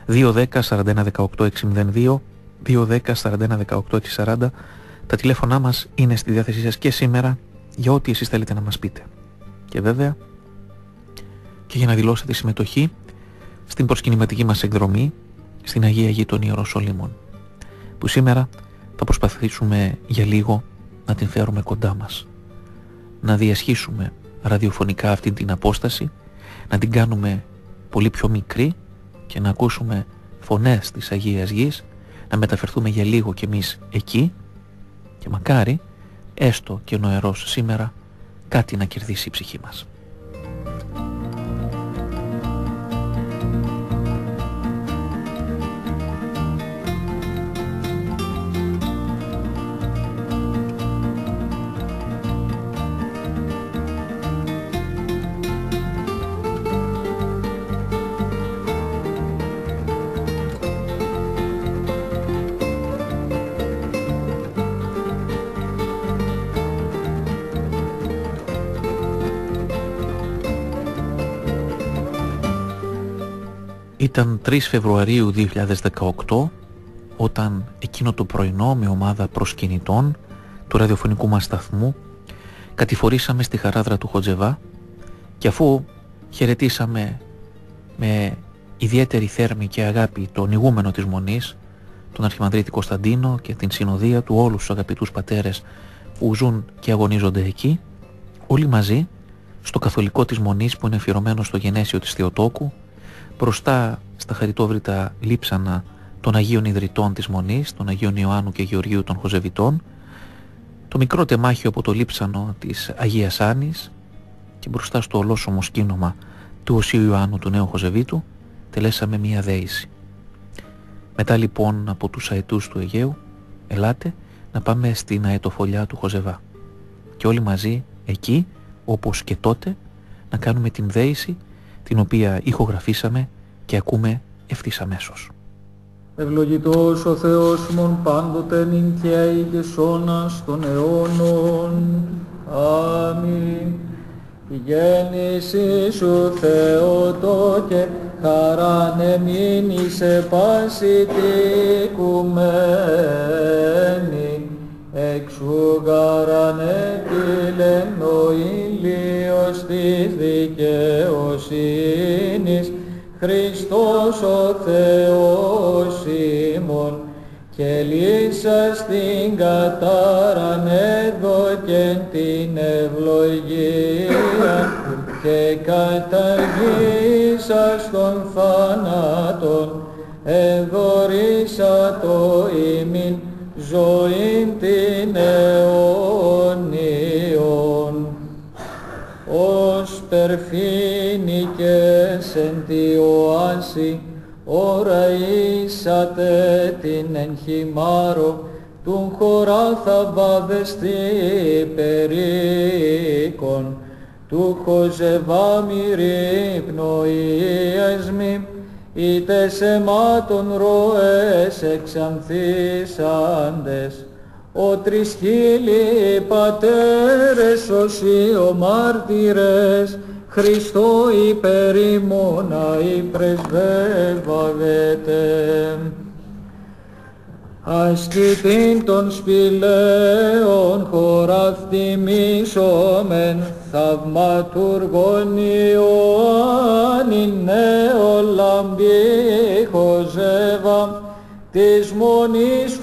210-41-18-602, 210-41-18-640. Τα τηλέφωνά μας είναι στη διάθεσή σας και σήμερα για ό,τι εσείς θέλετε να μας πείτε. Και βέβαια και για να δηλώσετε συμμετοχή στην προσκυνηματική μας εκδρομή στην Αγία Γη των Ιεροσολύμων, που σήμερα θα προσπαθήσουμε για λίγο να την φέρουμε κοντά μας, να διασχίσουμε ραδιοφωνικά αυτή την απόσταση, να την κάνουμε πολύ πιο μικρή και να ακούσουμε φωνές της Αγίας Γης, να μεταφερθούμε για λίγο κι εμείς εκεί και μακάρι έστω και νοερός σήμερα κάτι να κερδίσει η ψυχή μας. Ήταν 3 Φεβρουαρίου 2018 όταν εκείνο το πρωινό με ομάδα προσκυνητών του ραδιοφωνικού μας σταθμού κατηφορήσαμε στη χαράδρα του Χοτζεβά και αφού χαιρετήσαμε με ιδιαίτερη θέρμη και αγάπη τον ηγούμενο της Μονής, τον Αρχιμανδρίτη Κωνσταντίνο και την συνοδεία του, όλους τους αγαπητούς πατέρες που ζουν και αγωνίζονται εκεί, όλοι μαζί στο καθολικό της Μονής που είναι αφιερωμένο στο γενέσιο της Θεοτόκου, μπροστά στα χαριτόβρητα λείψανα των Αγίων Ιδρυτών της Μονής, των Αγίων Ιωάννου και Γεωργίου των Χοζεβιτών, το μικρό τεμάχιο από το λείψανο της Αγίας Άννης και μπροστά στο ολόσωμο σκήνομα του Οσίου Ιωάννου του Νέου Χοζεβίτου τελέσαμε μία δέηση. Μετά λοιπόν από τους αετούς του Αιγαίου, ελάτε να πάμε στην αετοφολιά του Χοζεβά και όλοι μαζί εκεί, όπως και τότε, να κάνουμε την δέηση την οποία ηχογραφήσαμε και ακούμε ευθύς αμέσως. Ευλογητός ο Θεός μον πάντοτε νυν και αεί και σώνας των αιώνων. Αμήν. Η γέννηση σου Θεότο και χαράν εμείνει σε πάση τη οικουμένη. Εξου γαράν επίλεν ο ήλιος της δικαιοσύνης, Χριστός ο Θεός ημών, και λύσας την κατάραν έδωκεν την ευλογία και καταργήσας των θανάτων εδωρήσα το ημίν ζωήν την αιώνιον. Ως περφήνικες εν τη οάση ωραίσατε την εν χυμάρο τουν χωρά θαμπάδεστη περίκον του Χοζεβά μυρί πνοίες μη είτε σε μάτων ροές εξανθίσαντες. Ο τρισχύλοι πατέρες όσοι ο μάρτυρες, Χριστό υπέρ ημώνα υπρεσβεύαγεται. Ασκητήν των σπηλαίων χωραθυμίσομεν, θαυματουργών Ιωάννην νεολαμπή Χοζέβα, της Μονής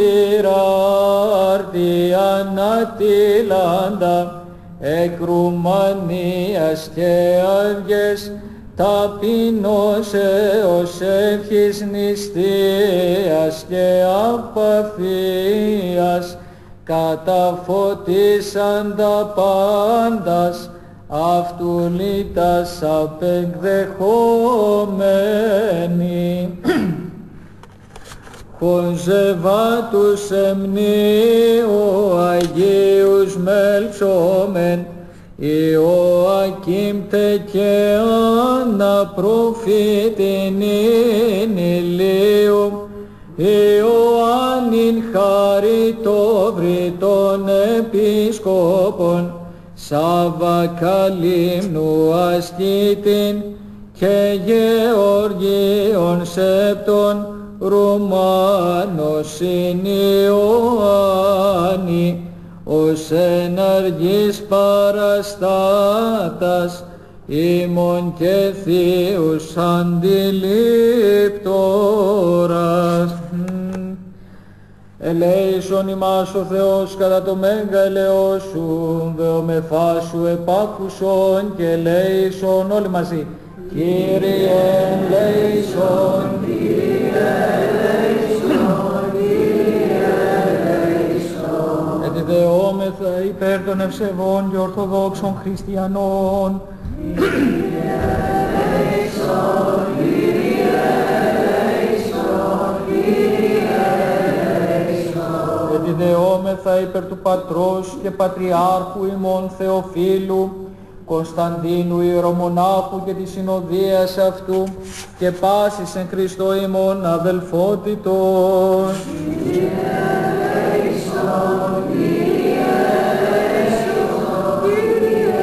φωστήραρτη ανατήλαντα, εκ Ρουμανίας και αυγές ταπεινός έως ευχής νηστείας και απαθίας, καταφωτίσαντα πάντας αυτού λίτας απεκδεχόμενοι. Χοζεβά τους εμνίου Αγίους μελψόμεν, Ιωακήμ τε και Άννα προφήτην ηλίου, Ιωάννην χαριτόβρητων επισκόπων, Σάββα καλύμνου ασκήτην και Γεωργίων Σεπτών Ρουμάνος συν Ιωάννη, ως εναργής παραστάτας ημών και θείους αντιλήπτορας. Ελέησον ημάς ο Θεός κατά το μέγα ελεός σου, δεομεφά σου επάκουσον και ελέησον όλοι μαζί. Κύριε ελέησον, Κύριε ελέησον, Κύριε ελέησον. Ετιδεόμεθα υπέρ των ευσεβών και ορθοδόξων χριστιανών. Κύριε ελέησον, Κύριε ελέησον, Κύριε ελέησον. Ετιδεόμεθα υπέρ του Πατρός και Πατριάρχου ημών Θεοφύλου Κωνσταντίνου Ιερομονάχου και της συνοδείας αυτού και πάσης εν Χριστώ ημών αδελφότητος. Κύριε ελέησον, Κύριε ελέησον, Κύριε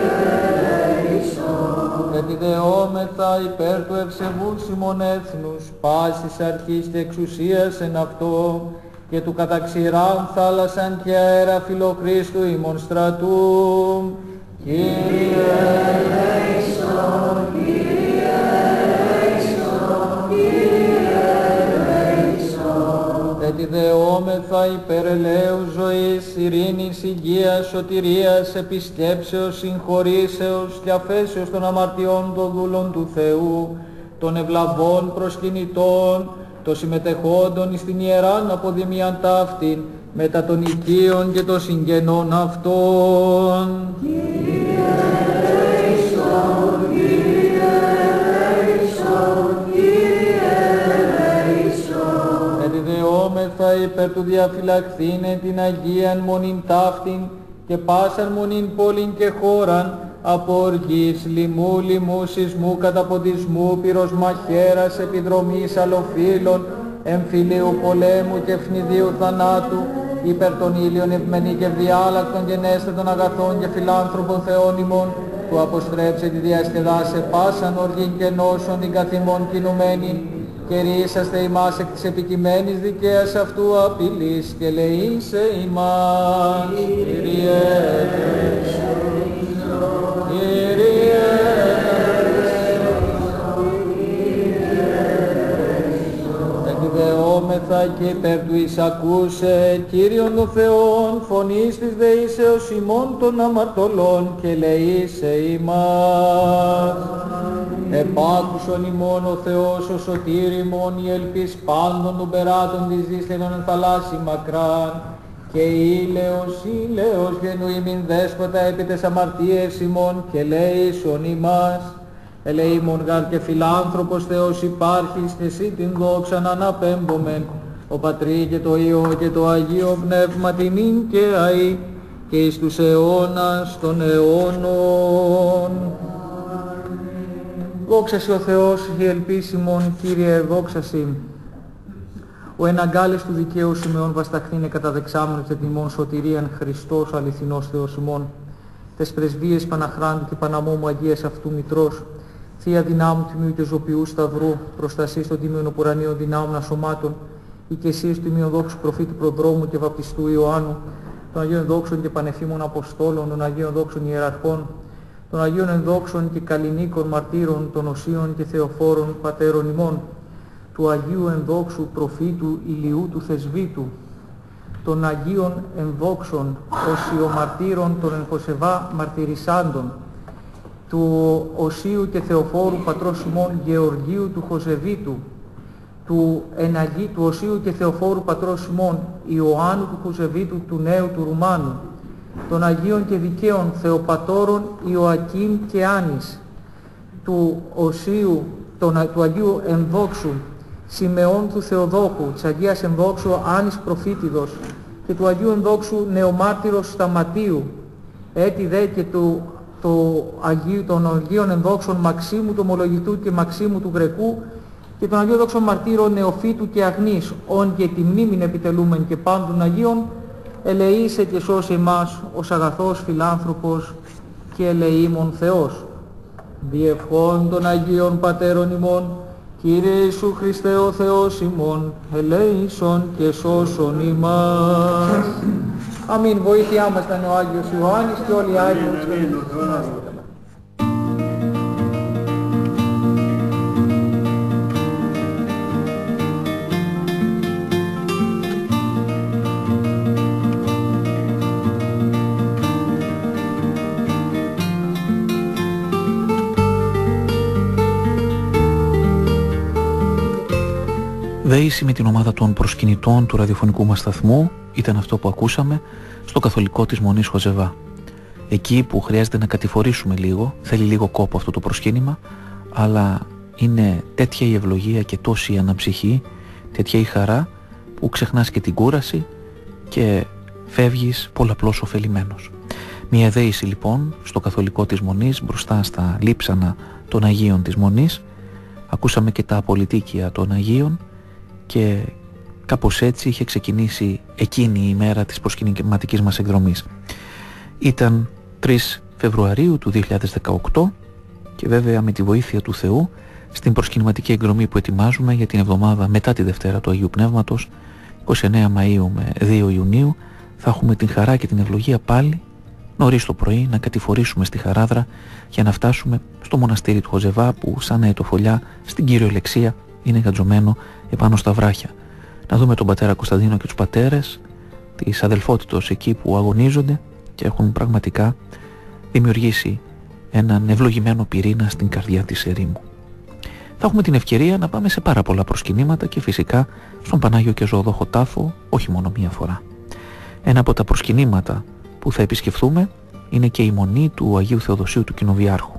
ελέησον. Ετιδεόμεθα υπέρ του ευσεβούς ημών έθνους, πάσης αρχής και εξουσίας εν αυτό, και του καταξηράν θάλασσαν και αέρα φιλοχρίστου ημών στρατού. Κύριε ελέησον, Κύριε ελέησον, Κύριε ελέησον. Ετιδεόμεθα υπέρ ελέους ζωής, ειρήνης, υγείας, σωτηρίας, επισκέψεως, συγχωρήσεως και αφέσεως των αμαρτιών των δούλων του Θεού, των ευλαβών προσκυνητών, των συμμετεχόντων στην ιεράν αποδημίαν ταύτην, μετά των οικείων και των συγγενών αυτών. Κύριε ελέησον, Κύριε ελέησον, Κύριε ελέησον. Ετιδεόμεθα υπέρ του διαφυλαχθήνε την Αγίαν μονήν ταύτην και πάσαν μονήν πόλην και χώραν, από οργής, λοιμού, λοιμού, σεισμού, καταποντισμού, πυρος μαχαίρας, επιδρομής, αλλοφύλων, εμφυλίου πολέμου και ευνηδίου θανάτου, υπέρ των ήλιων ευμενή και ευδιάλακτων γενέστατων αγαθών και φιλάνθρωπων Θεών ημών, που αποστρέψε τη διασκεδάσε πάσαν οργήν και νόσων την καθημών κινουμένη, και ρίσαστε ημάς εκ της επικειμένης δικαίας αυτού απειλής και λεήσε ημάς. Κύριε Εκδεόμεθα και υπέρ του εισακούσε Κύριον των Θεών φωνής της δεήσεως ημών των αμαρτωλών και λεήσε ημάς. Επάκουσον ημών ο Θεός ο σωτήρ ημών η ελπίς πάντων των περάτων της γης και των θαλάσσι μακράν, και ήλαιος γενουήμην δέσποτα επί τες αμαρτίες ημών και λέησον ημάς. Ελεήμων γαρ και φιλάνθρωπος Θεός υπάρχεις και εσύ την δόξαν αναπέμπομεν, ο Πατρί και το Υιό και το Αγίο Πνεύμα την ίν και αεί και εις τους αιώνας των αιώνων. Δόξασι ο Θεός η ελπίσιμον, Κύριε δόξασι. Ο εναγκάλες του δικαίου σημεών βασταχθήνε καταδεξάμενος και τιμών σωτηρίαν Χριστός ο αληθινός Θεός ημών. Τες πρεσβείες Παναχράντου και Παναμόμου Αγίας αυτού Μητρός, Θεία δυνάμου τιμίου και ζωπιού σταυρού, προστασίες των τιμίων οπουρανίων δυνάμων ασωμάτων, οικεσίες του τιμίων δόξου προφήτου προδρόμου και βαπτιστού Ιωάννου, των Αγίων δόξων και πανεφήμων Αποστόλων, των Αγίων δόξων Ιεραρχών, των Αγίων ενδόξων και καλλινίκων μαρτύρων, των Οσίων και Θεοφόρων πατέρων ημών, του Αγίου ενδόξου προφήτου Ηλιού του Θεσβήτου, των Αγίων ενδόξων οσιομαρτύρων των Ενχοσεβά μαρτυρισάντων, του Οσίου και Θεοφόρου πατρός ημών Γεωργίου του Χοζεβίτου, του Οσίου και Θεοφόρου πατρός ημών Ιωάννου του Χοζεβίτου του Νέου του Ρουμάνου, των Αγίων και Δικαίων Θεοπατώρων Ιωακήμ και Άνης, του Αγίου ενδόξου Σιμεών του Θεοδόκου, της Αγίας ενδόξου Άνης Προφήτηδος και του Αγίου ενδόξου Νεομάρτυρος Σταματίου, έτη δε και των Αγίων ενδόξων Μαξίμου του Ομολογητού και Μαξίμου του Γρεκού και των Αγίων δόξων μαρτύρων Νεοφύτου και Αγνής, όν και τη μνήμην επιτελούμεν και πάντων Αγίων, ελεήσε και σώσε εμάς ως αγαθός φιλάνθρωπος και ελεήμων Θεός. Διευχών των Αγίων Πατέρων ημών, Κύριε Ιησού Χριστέ ο Θεός ημών, ελέησον και σώσον ημάς. Αμήν. Βοήθειά μας ήταν ο Άγιος Ιωάννης και όλοι οι Άγιοι. Δέηση με την ομάδα των προσκυνητών του ραδιοφωνικού μας σταθμού ήταν αυτό που ακούσαμε στο καθολικό της Μονής Χοζεβά. Εκεί που χρειάζεται να κατηφορήσουμε λίγο, θέλει λίγο κόπο αυτό το προσκύνημα, αλλά είναι τέτοια η ευλογία και τόση η αναψυχή, τέτοια η χαρά που ξεχνάς και την κούραση και φεύγεις πολλαπλώς ωφελημένος. Μια δέηση λοιπόν στο καθολικό της Μονής μπροστά στα λείψανα των Αγίων της Μονής. Ακούσαμε και τα απολυτίκια των Αγίων και κάπως έτσι είχε ξεκινήσει εκείνη η ημέρα της προσκυνηματικής μας εκδρομής. Ήταν 3 Φεβρουαρίου του 2018 και βέβαια με τη βοήθεια του Θεού στην προσκυνηματική εκδρομή που ετοιμάζουμε για την εβδομάδα μετά τη Δευτέρα του Αγίου Πνεύματος, 29 Μαΐου με 2 Ιουνίου, θα έχουμε την χαρά και την ευλογία πάλι νωρίς το πρωί να κατηφορήσουμε στη Χαράδρα για να φτάσουμε στο μοναστήρι του Χοζεβά που σαν αετοφολιά στην κυριολεξία είναι γατζωμένο επάνω στα βράχια. Να δούμε τον πατέρα Κωνσταντίνο και τους πατέρες της αδελφότητος εκεί που αγωνίζονται και έχουν πραγματικά δημιουργήσει έναν ευλογημένο πυρήνα στην καρδιά της ερήμου. Θα έχουμε την ευκαιρία να πάμε σε πάρα πολλά προσκυνήματα και φυσικά στον Πανάγιο και Ζωοδόχο Τάφο όχι μόνο μία φορά. Ένα από τα προσκυνήματα που θα επισκεφθούμε είναι και η Μονή του Αγίου Θεοδοσίου του Κοινοβιάρχου.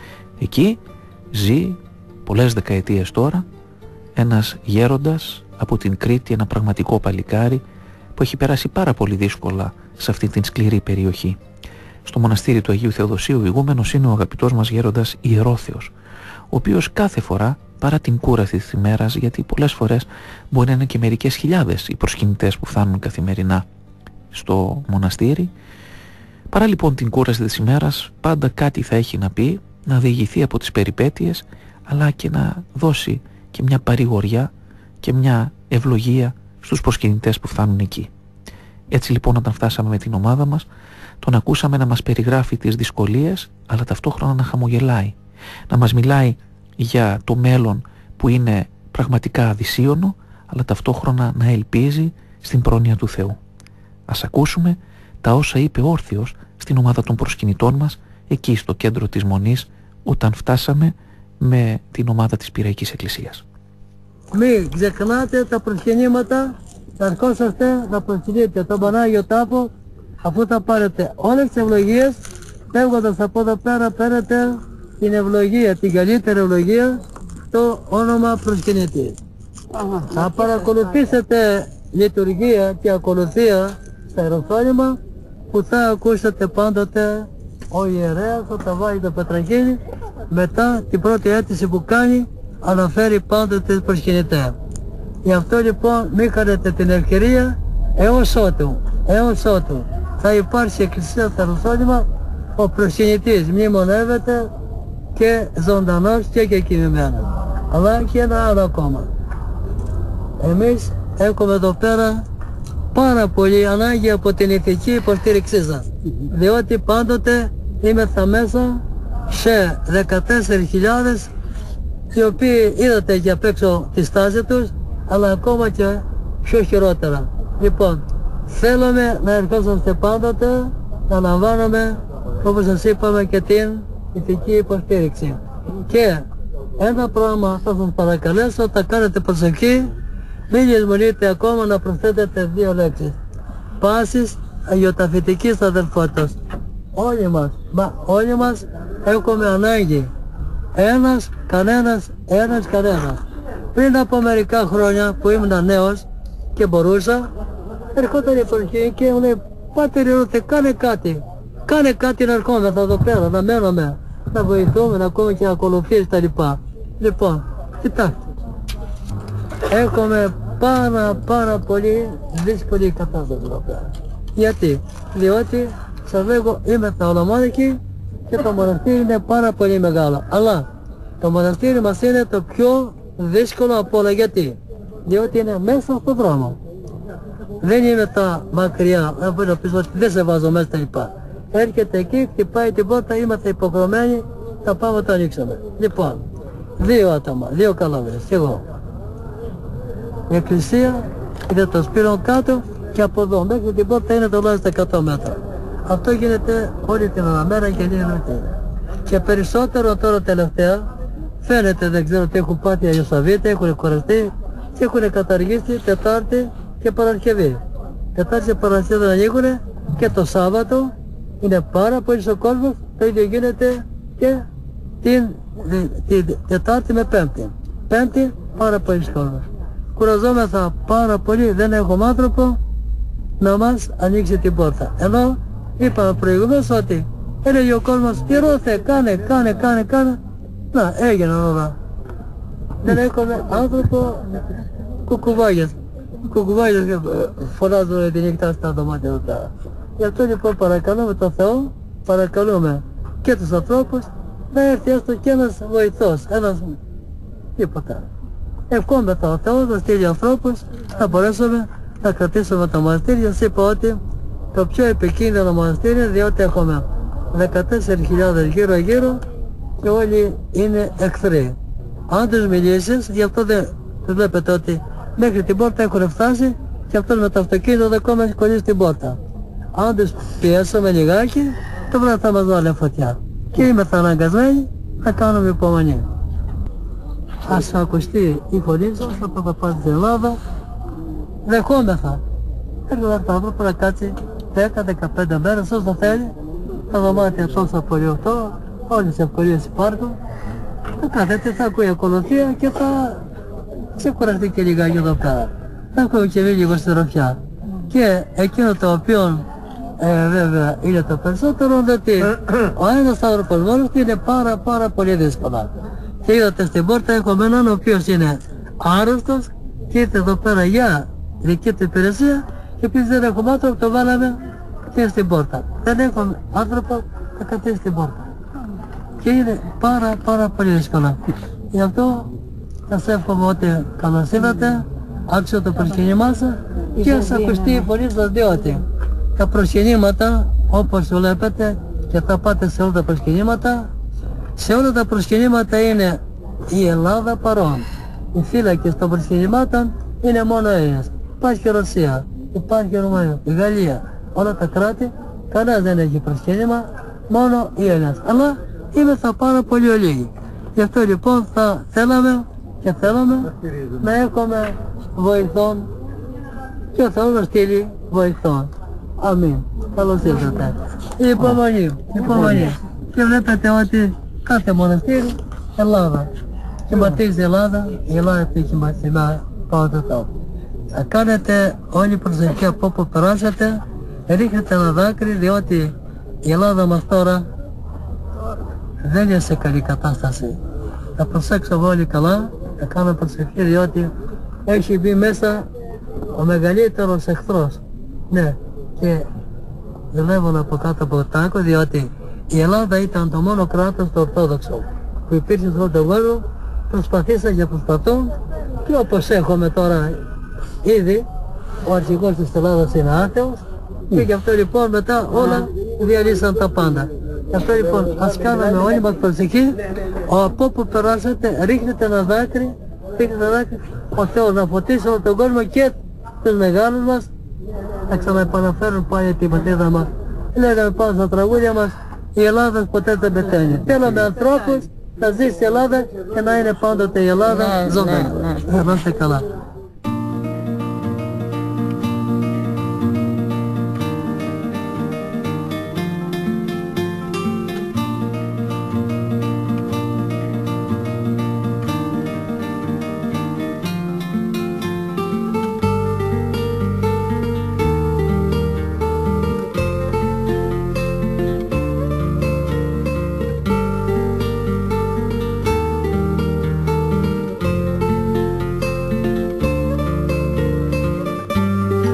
Εκεί ζει πολλές δεκαετίες τώρα ένας γέροντας από την Κρήτη, ένα πραγματικό παλικάρι που έχει περάσει πάρα πολύ δύσκολα σε αυτή την σκληρή περιοχή. Στο μοναστήρι του Αγίου Θεοδοσίου ηγούμενος είναι ο αγαπητός μας γέροντας Ιερόθεος, ο οποίος κάθε φορά παρά την κούραση της ημέρας, γιατί πολλές φορές μπορεί να είναι και μερικές χιλιάδες οι προσκυνητές που φτάνουν καθημερινά στο μοναστήρι, παρά λοιπόν την κούραση της ημέρας πάντα κάτι θα έχει να πει, να διηγηθεί από τις περιπέτειες, αλλά και να δώσει και μια παρηγοριά και μια ευλογία στους προσκυνητές που φτάνουν εκεί. Έτσι λοιπόν όταν φτάσαμε με την ομάδα μας, τον ακούσαμε να μας περιγράφει τις δυσκολίες, αλλά ταυτόχρονα να χαμογελάει, να μας μιλάει για το μέλλον που είναι πραγματικά αδυσίωνο, αλλά ταυτόχρονα να ελπίζει στην πρόνοια του Θεού. Ας ακούσουμε τα όσα είπε όρθιος στην ομάδα των προσκυνητών μας εκεί στο κέντρο της Μονής όταν φτάσαμε με την ομάδα της Πυραϊκής Εκκλησίας. Μην ξεχνάτε τα προσκυνήματα, θα αρχόσαστε να προσκυνείτε τον Πανάγιο Τάφο, αφού θα πάρετε όλες τις ευλογίες, φεύγοντας από εδώ πέρα παίρνετε την ευλογία, την καλύτερη ευλογία, το όνομα προσκυνητή. Θα παρακολουθήσετε λειτουργία και ακολουθία στα Ιεροσόλυμα που θα ακούσετε πάντοτε ο ιερέας όταν βάζει το πετραγίλι, μετά την πρώτη αίτηση που κάνει αναφέρει πάντοτε προσκυνητέ. Γι' αυτό λοιπόν μην χάνετε την ευκαιρία έως ότου θα υπάρξει εκκλησία στα Ιεροσόλυμα, ο προσκυνητής μνημονεύεται και ζωντανός και κοιμημένος. Αλλά και ένα άλλο ακόμα. Εμείς έχουμε εδώ πέρα πάρα πολύ ανάγκη από την ηθική υποστήριξή σας, διότι πάντοτε είμαι στα μέσα σε 14.000 οι οποίοι είδατε και απ' έξω τη στάση τους, αλλά ακόμα και πιο χειρότερα. Λοιπόν, θέλουμε να ερχόσαστε πάντοτε να λαμβάνουμε, όπως σας είπαμε, και την ηθική υποστήριξη. Και ένα πράγμα θα σας παρακαλέσω, θα κάνετε προσοχή, μην λησμονείτε ακόμα να προσθέτετε 2 λέξεις. Πάσης αγιοταφητικής αδελφότητας. Όλοι μας έχουμε ανάγκη. Κανένας. Πριν από μερικά χρόνια που ήμουν νέος και μπορούσα, ερχόταν η προσοχή και μου λέει, Πάτερ Ιερόθε, κάνε κάτι να ερχόμεθα εδώ πέρα, να μένουμε, να βοηθούμε, να ακούμε και να ακολουθείς τα λοιπά. Λοιπόν, κοιτάξτε, έχουμε πάρα πολύ δύσκολη κατάσταση εδώ πέρα. Γιατί, διότι σας λέγω είμαι θαολομόνικη και το μοναστήρι είναι πάρα πολύ μεγάλο. Αλλά το μοναστήρι μας είναι το πιο δύσκολο από όλα. Γιατί? Διότι είναι μέσα στον δρόμο. Δεν είναι τα μακριά, να πω ότι δεν σε βάζω μέσα τα λοιπά. Έρχεται εκεί, χτυπάει την πόρτα, είμαστε υποχρεωμένοι, θα πάμε να το ανοίξουμε. Λοιπόν, 2 άτομα, 2 καλάβες, και εγώ. Η εκκλησία είναι το σπίρο κάτω και από εδώ μέχρι την πόρτα είναι τουλάχιστον 100 μέτρα. Αυτό γίνεται όλη την μέρα και γίνεται. Και περισσότερο τώρα τελευταία φαίνεται, δεν ξέρω τι έχουν πάθει οι Αγιοσαβίτες, έχουν κουραστεί και έχουν καταργήσει Τετάρτη και Παρασκευή. Τετάρτη και Παρασκευή δεν ανοίγουν και το Σάββατο είναι πάρα πολύ ο κόσμος, το ίδιο γίνεται και την Τετάρτη με Πέμπτη. Πέμπτη πάρα πολύ κόσμος. Κουραζόμεθα πάρα πολύ, δεν έχουμε άνθρωπο να μας ανοίξει την πόρτα. Ενώ είπαμε προηγουμένως ότι έλεγε ο κόσμος τηρώθε, κάνε. Να, έγιναν όλα. Δεν έχουμε άνθρωπο, κουκουβάγες φωνάζουν τη νύχτα στα δωμάτια αυτά. Γι' αυτό λοιπόν παρακαλούμε τον Θεό, παρακαλούμε και τους ανθρώπους να έρθει έστω και ένας βοηθός, ένας τίποτα. Ευχόμεθα ο Θεός να στείλει ανθρώπους να μπορέσουμε να κρατήσουμε το μοναστήρι. Σας είπα ότι το πιο επικίνδυνο μοναστήρι, διότι έχουμε 14.000 γύρω και όλοι είναι εχθροί. Αν τους μιλήσεις, γι' αυτό δεν βλέπετε ότι μέχρι την πόρτα έχουν φτάσει και αυτός με το αυτοκίνητο δεν ακόμα έχει κολλήσει την πόρτα. Αν τους πιέσουμε λιγάκι, το βράδυ θα μας βάλει φωτιά. Και είμαστε αναγκασμένοι να κάνουμε υπομονή. Ας ακουστεί η φωνή σας από τα πάντα στην Ελλάδα. Δεχόμεθα. Έρχεται το άνθρωπο να κάτσει 10-15 μέρες όσο θέλει. Τα δωμάτια τόσο πολύ αυτό, όλες τις ευκολίες υπάρχουν. Θα κάθεται, θα ακούει ακολουθία και θα ξεκουραστεί και λιγάκι εδώ πέρα. Θα ακούει και λίγο στη ροφιά. Και εκείνο το οποίο βέβαια είναι το περισσότερο είναι ότι ο ένας άνθρωπος μόνος του είναι πάρα πολύ δύσκολα. Και είδατε στην πόρτα έχουμε έναν ο οποίος είναι άρρωστος και ήρθε εδώ πέρα για δική του υπηρεσία και επίσης δεν έχουμε άνθρωπο, το βάλαμε και στην πόρτα. Δεν έχουμε άνθρωπο, θα καθίσει στην πόρτα. Και είναι πάρα πολύ δύσκολα. Γι' αυτό σας εύχομαι ότι καλώς ήρθατε, άκουσα το προσκυνήμά σας και ας ακουστεί η φωνή σας, διότι τα προσκυνήματα όπως βλέπετε και θα πάτε σε όλα τα προσκυνήματα, σε όλα τα προσκυνήματα είναι η Ελλάδα παρόν. Οι φύλακες των προσκυνημάτων είναι μόνο Έλληνες. Υπάρχει η Ρωσία, υπάρχει η Ρουμανία, η Γαλλία, όλα τα κράτη, κανένας δεν έχει προσκύνημα, μόνο οι Έλληνες. Αλλά είμαστε πάρα πολύ λίγοι. Γι' αυτό λοιπόν θα θέλαμε να έχουμε βοηθών και ο Θεός να στείλει βοηθών. Αμήν. Καλώς ήρθατε. Υπομονή. Και βλέπετε ότι κάθε μοναστήρι Ελλάδα. Κυματίζει η Ελλάδα, η Ελλάδα έχει κυματισμά πάνω το Θεό. Θα κάνετε όλη προσευχή από όπου περάσετε, ρίχνετε ένα δάκρυ, διότι η Ελλάδα μας τώρα δεν είναι σε καλή κατάσταση. Θα προσέξουμε όλοι καλά, θα κάνουμε προσευχή, διότι έχει μπει μέσα ο μεγαλύτερος εχθρός. Ναι, και δουλεύουν από κάτω από το τάκο, διότι η Ελλάδα ήταν το μόνο κράτος το Ορθόδοξο που υπήρχε σε όλο τον κόσμο. Προσπαθήσαν και προσπαθούν και όπως έχουμε τώρα ήδη, ο αρχηγός της Ελλάδας είναι άθεος και γι' αυτό λοιπόν μετά όλα διαλύσαν τα πάντα. Γι' αυτό λοιπόν ας κάνουμε όλοι μας προσοχή, από όπου περάσετε ρίχνετε ένα δάκρυ, ο Θεός να φωτίσει όλο τον κόσμο και τους μεγάλους μας να ξαναεπαναφέρουν πάλι την πατρίδα μας. Λέγαμε πάνω στα τραγούδια μας, η Ελλάδα ποτέ δεν πεθαίνει. Θέλουμε ανθρώπους να ζήσει η Ελλάδα και να είναι πάντοτε η Ελλάδα ζωντανή. Να είστε καλά.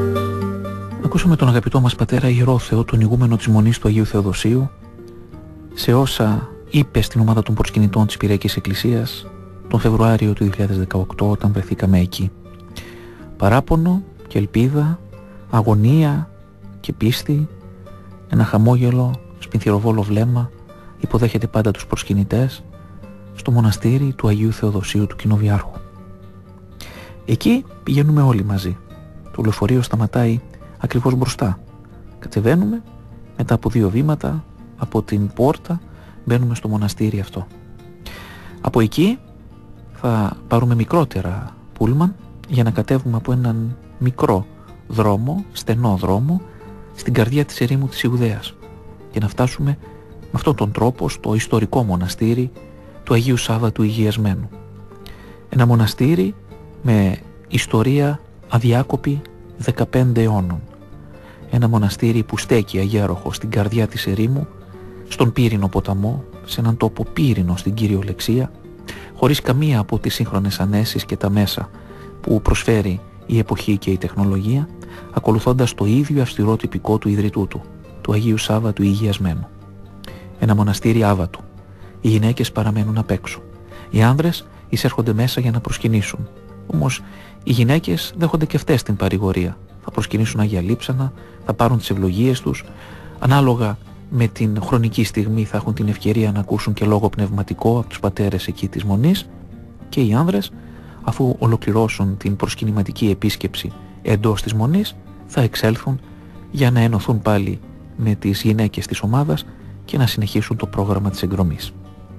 Ακούσαμε τον αγαπητό μας πατέρα Ιερό Θεό, τον ηγούμενο της Μονής του Αγίου Θεοδοσίου, σε όσα είπε στην ομάδα των προσκυνητών της Πυριακής Εκκλησίας τον Φεβρουάριο του 2018 όταν βρεθήκαμε εκεί. Παράπονο και ελπίδα, αγωνία και πίστη, ένα χαμόγελο, σπινθυροβόλο βλέμμα υποδέχεται πάντα τους προσκυνητές στο μοναστήρι του Αγίου Θεοδοσίου του Κοινοβιάρχου. Εκεί πηγαίνουμε όλοι μαζί. Το λεωφορείο σταματάει ακριβώς μπροστά. Κατεβαίνουμε, μετά από 2 βήματα από την πόρτα μπαίνουμε στο μοναστήρι αυτό. Από εκεί θα πάρουμε μικρότερα πούλμαν για να κατέβουμε από έναν μικρό δρόμο, στενό δρόμο, στην καρδιά της ερήμου της Ιουδαίας και να φτάσουμε με αυτόν τον τρόπο στο ιστορικό μοναστήρι του Αγίου Σάββα του Υγειασμένου. Ένα μοναστήρι με ιστορία αδιάκοπη 15 αιώνων. Ένα μοναστήρι που στέκει αγέροχο στην καρδιά της ερήμου, στον πύρινο ποταμό, σε έναν τόπο πύρινο στην κυριολεξία, χωρίς καμία από τις σύγχρονες ανέσεις και τα μέσα που προσφέρει η εποχή και η τεχνολογία, ακολουθώντας το ίδιο αυστηρό τυπικό του ιδρυτού του Αγίου Σάββα του Υγειασμένου. Ένα μοναστήρι άβατο. Οι γυναίκες παραμένουν απ' έξω. Οι άνδρες εισέρχονται μέσα για να προσκυνήσουν. Όμως οι γυναίκες δέχονται και αυτές την παρηγορία. Θα προσκυνήσουν Αγία Λείψανα, θα πάρουν τις ευλογίες τους. Ανάλογα με την χρονική στιγμή θα έχουν την ευκαιρία να ακούσουν και λόγο πνευματικό από τους πατέρες εκεί της Μονής. Και οι άνδρες, αφού ολοκληρώσουν την προσκυνηματική επίσκεψη εντός της Μονής, θα εξέλθουν για να ενωθούν πάλι με τις γυναίκες της ομάδας και να συνεχίσουν το πρόγραμμα της εκδρομής.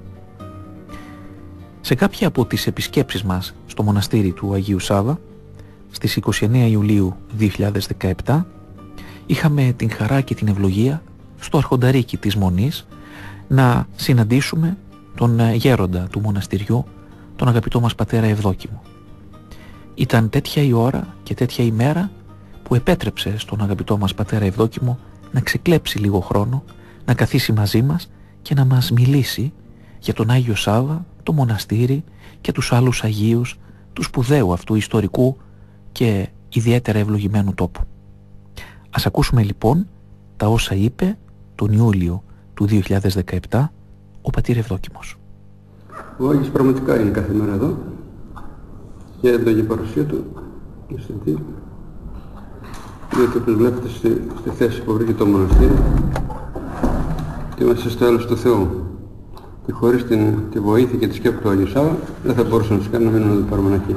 Σε κάποια από τις επισκέψεις μας στο μοναστήρι του Αγίου Σάββα, στις 29 Ιουλίου 2017, είχαμε την χαρά και την ευλογία στο αρχονταρίκι της Μονής να συναντήσουμε τον γέροντα του μοναστηριού, τον αγαπητό μας πατέρα Ευδόκιμο. Ήταν τέτοια η ώρα και τέτοια η μέρα που επέτρεψε στον αγαπητό μας πατέρα Ευδόκιμο να ξεκλέψει λίγο χρόνο, να καθίσει μαζί μας και να μας μιλήσει για τον Άγιο Σάββα, το μοναστήρι και τους άλλους Αγίους του σπουδαίου αυτού ιστορικού και ιδιαίτερα ευλογημένου τόπου. Ας ακούσουμε λοιπόν τα όσα είπε τον Ιούλιο του 2017 ο πατήρ Ευδόκιμος. Ο Άγιος πραγματικά είναι κάθε μέρα εδώ και έντονη παρουσία του αισθητή, διότι όπως βλέπετε στη θέση που βρίσκεται το μοναστήρι είμαστε στο έλεος του Θεού και χωρίς τη βοήθεια και τη σκέπη του Αγίου Σάββα δεν θα μπορούσαν να σκάνουν να μείνουν εδώ παραμοναχοί.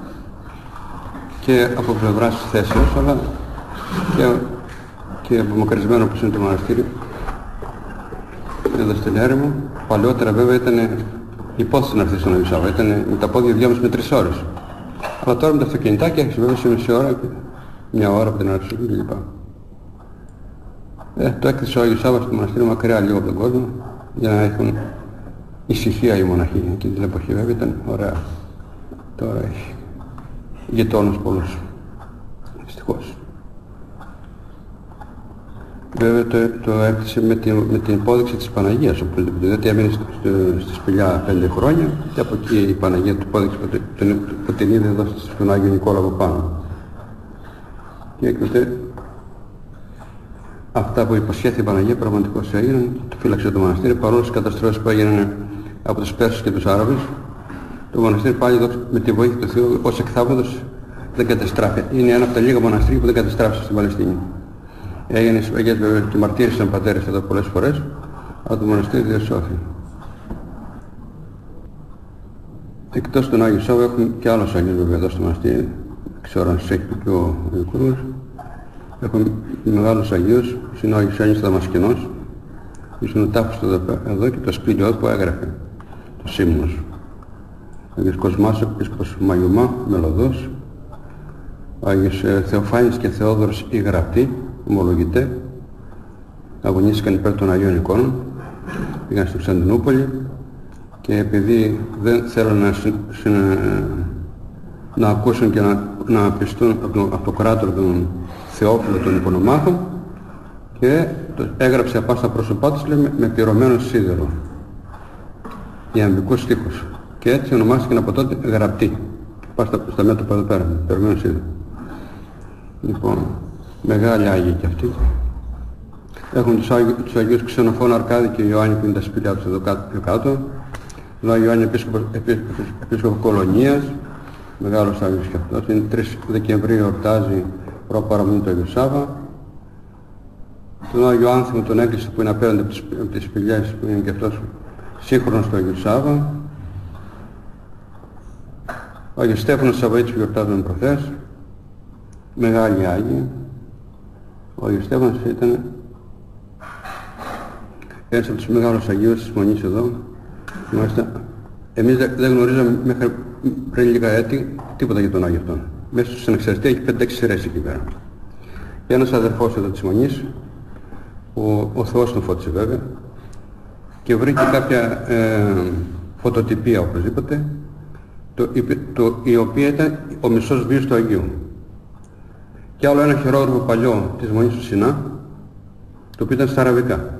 Και από πλευράς της θέσεως αλλά και απομακρυσμένο όπως είναι το μοναστήρι εδώ στην έρημο. Παλαιότερα βέβαια ήταν υπόθεση να έρθει στον Αγίου Σάββα, ήταν με τα πόδια 2,5 με 3 ώρες. Αλλά τώρα με τα αυτοκινητάκια έρχεσαι βέβαια σε μισή ώρα και μια ώρα από την ώρα σου κλπ. Το έκτισε ο Άγιος Σάββας στο μοναστήρι μακριά λίγο από τον κόσμο για να έχουν ησυχία οι μοναχοί. Εκείνη την εποχή βέβαια ήταν ωραία. Τώρα έχει γειτόνους πολλούς. Δυστυχώς. Βέβαια το έκτισε με την υπόδειξη της Παναγίας οπωσδήποτε, διότι έμεινε στη σπηλιά 5 χρόνια και από εκεί η Παναγία του υπόδειξε που την είδε εδώ στον Άγιο Νικόλα από πάνω. Και έκτοτε αυτά που υποσχέθηκε η Παναγία πραγματικώς έγιναν, το φύλαξε το μοναστήρι παρόλο στις καταστροφές που έγιναν από τους Πέρσους και τους Άραβες. Το μοναστήρι πάλι εδώ με τη βοήθεια του Θεού ως εκθαύματος δεν καταστράφει. Είναι ένα από τα λίγα μοναστήρια που δεν καταστράφησε στην Παλαιστίνη. Έγινες βέβαια και μαρτύρησαν πατέρες εδώ πολλές φορές, αλλά το μοναστήρι διασώθη. Εκτός των Άγιου Σάββα έχουμε και άλλους Αγίους βέβαια εδώ στο μοναστήρι. Ξέρω αν σας έχει πει και ο Ιωκούρμος. Έχουμε μεγάλους Αγίους, είναι ο Άγιος Άννης Δαμασκηνός, είναι ο τάφος του εδώ και το σπήλαιό που έγραφε, το Σύμνος. Ο Άγιος Κοσμάς, ο Επίσκοπος Μαγιουμά, Μελωδός, ο Άγιος Θεοφάνης και Θεόδωρος οι Γραπτοί, ομολογητέ, αγωνίστηκαν υπέρ των Αγίων Εικόνων, πήγαν στην Κωνσταντινούπολη και επειδή δεν θέλουν να ακούσουν και να πιστούν από το κράτο των Θεόφιλο των Οικονομάχων και έγραψε απάνω στα πρόσωπά τους με πυρωμένο σίδερο, ιαμβικούς στίχους, και έτσι ονομάστηκαν από τότε Γραπτοί. Πάω στα μέτωπα εδώ πέρα, πυρωμένο σίδερο. Λοιπόν, μεγάλοι Άγιοι κι αυτοί. Έχουμε τους Αγίους Ξενοφών Αρκάδη και Ιωάννη που είναι τα σπίτια τους εδώ κάτω. Εδώ Ιωάννη Επίσκοπο Κολονίας, μεγάλος Άγιος και αυτός. Είναι 3 Δεκεμβρίου εορτάζει προπαραμονή του Αγίου Σάβα. Τον Άγιο Άνθιμο τον έκλεισε που είναι απέναντι από τις σπηλιές που είναι και αυτός σύγχρονος του Αγίου Σάβα. Ο Άγιος Στέφανος Σαββαίτης που γιορτάζουμε προχθές. Μεγάλοι Άγιοι. Ο Άγιος Στέφανος ήταν ένας από τους μεγάλους Αγίους της Μονής εδώ. Εμείς δεν γνωρίζαμε μέχρι πριν λίγα έτη τίποτα για τον Άγιο αυτόν. Μέσα στην εξαριστία έχει 5-6 σειρές εκεί πέρα. Και ένας αδερφός εδώ της Μονής, ο Θεός τον φώτισε βέβαια, και βρήκε κάποια φωτοτυπία οπωσδήποτε, η οποία ήταν ο μισός βίος του Αγίου. Και άλλο ένα χειρόγραφο παλιό της Μονής του Σινά, το οποίο ήταν στα αραβικά.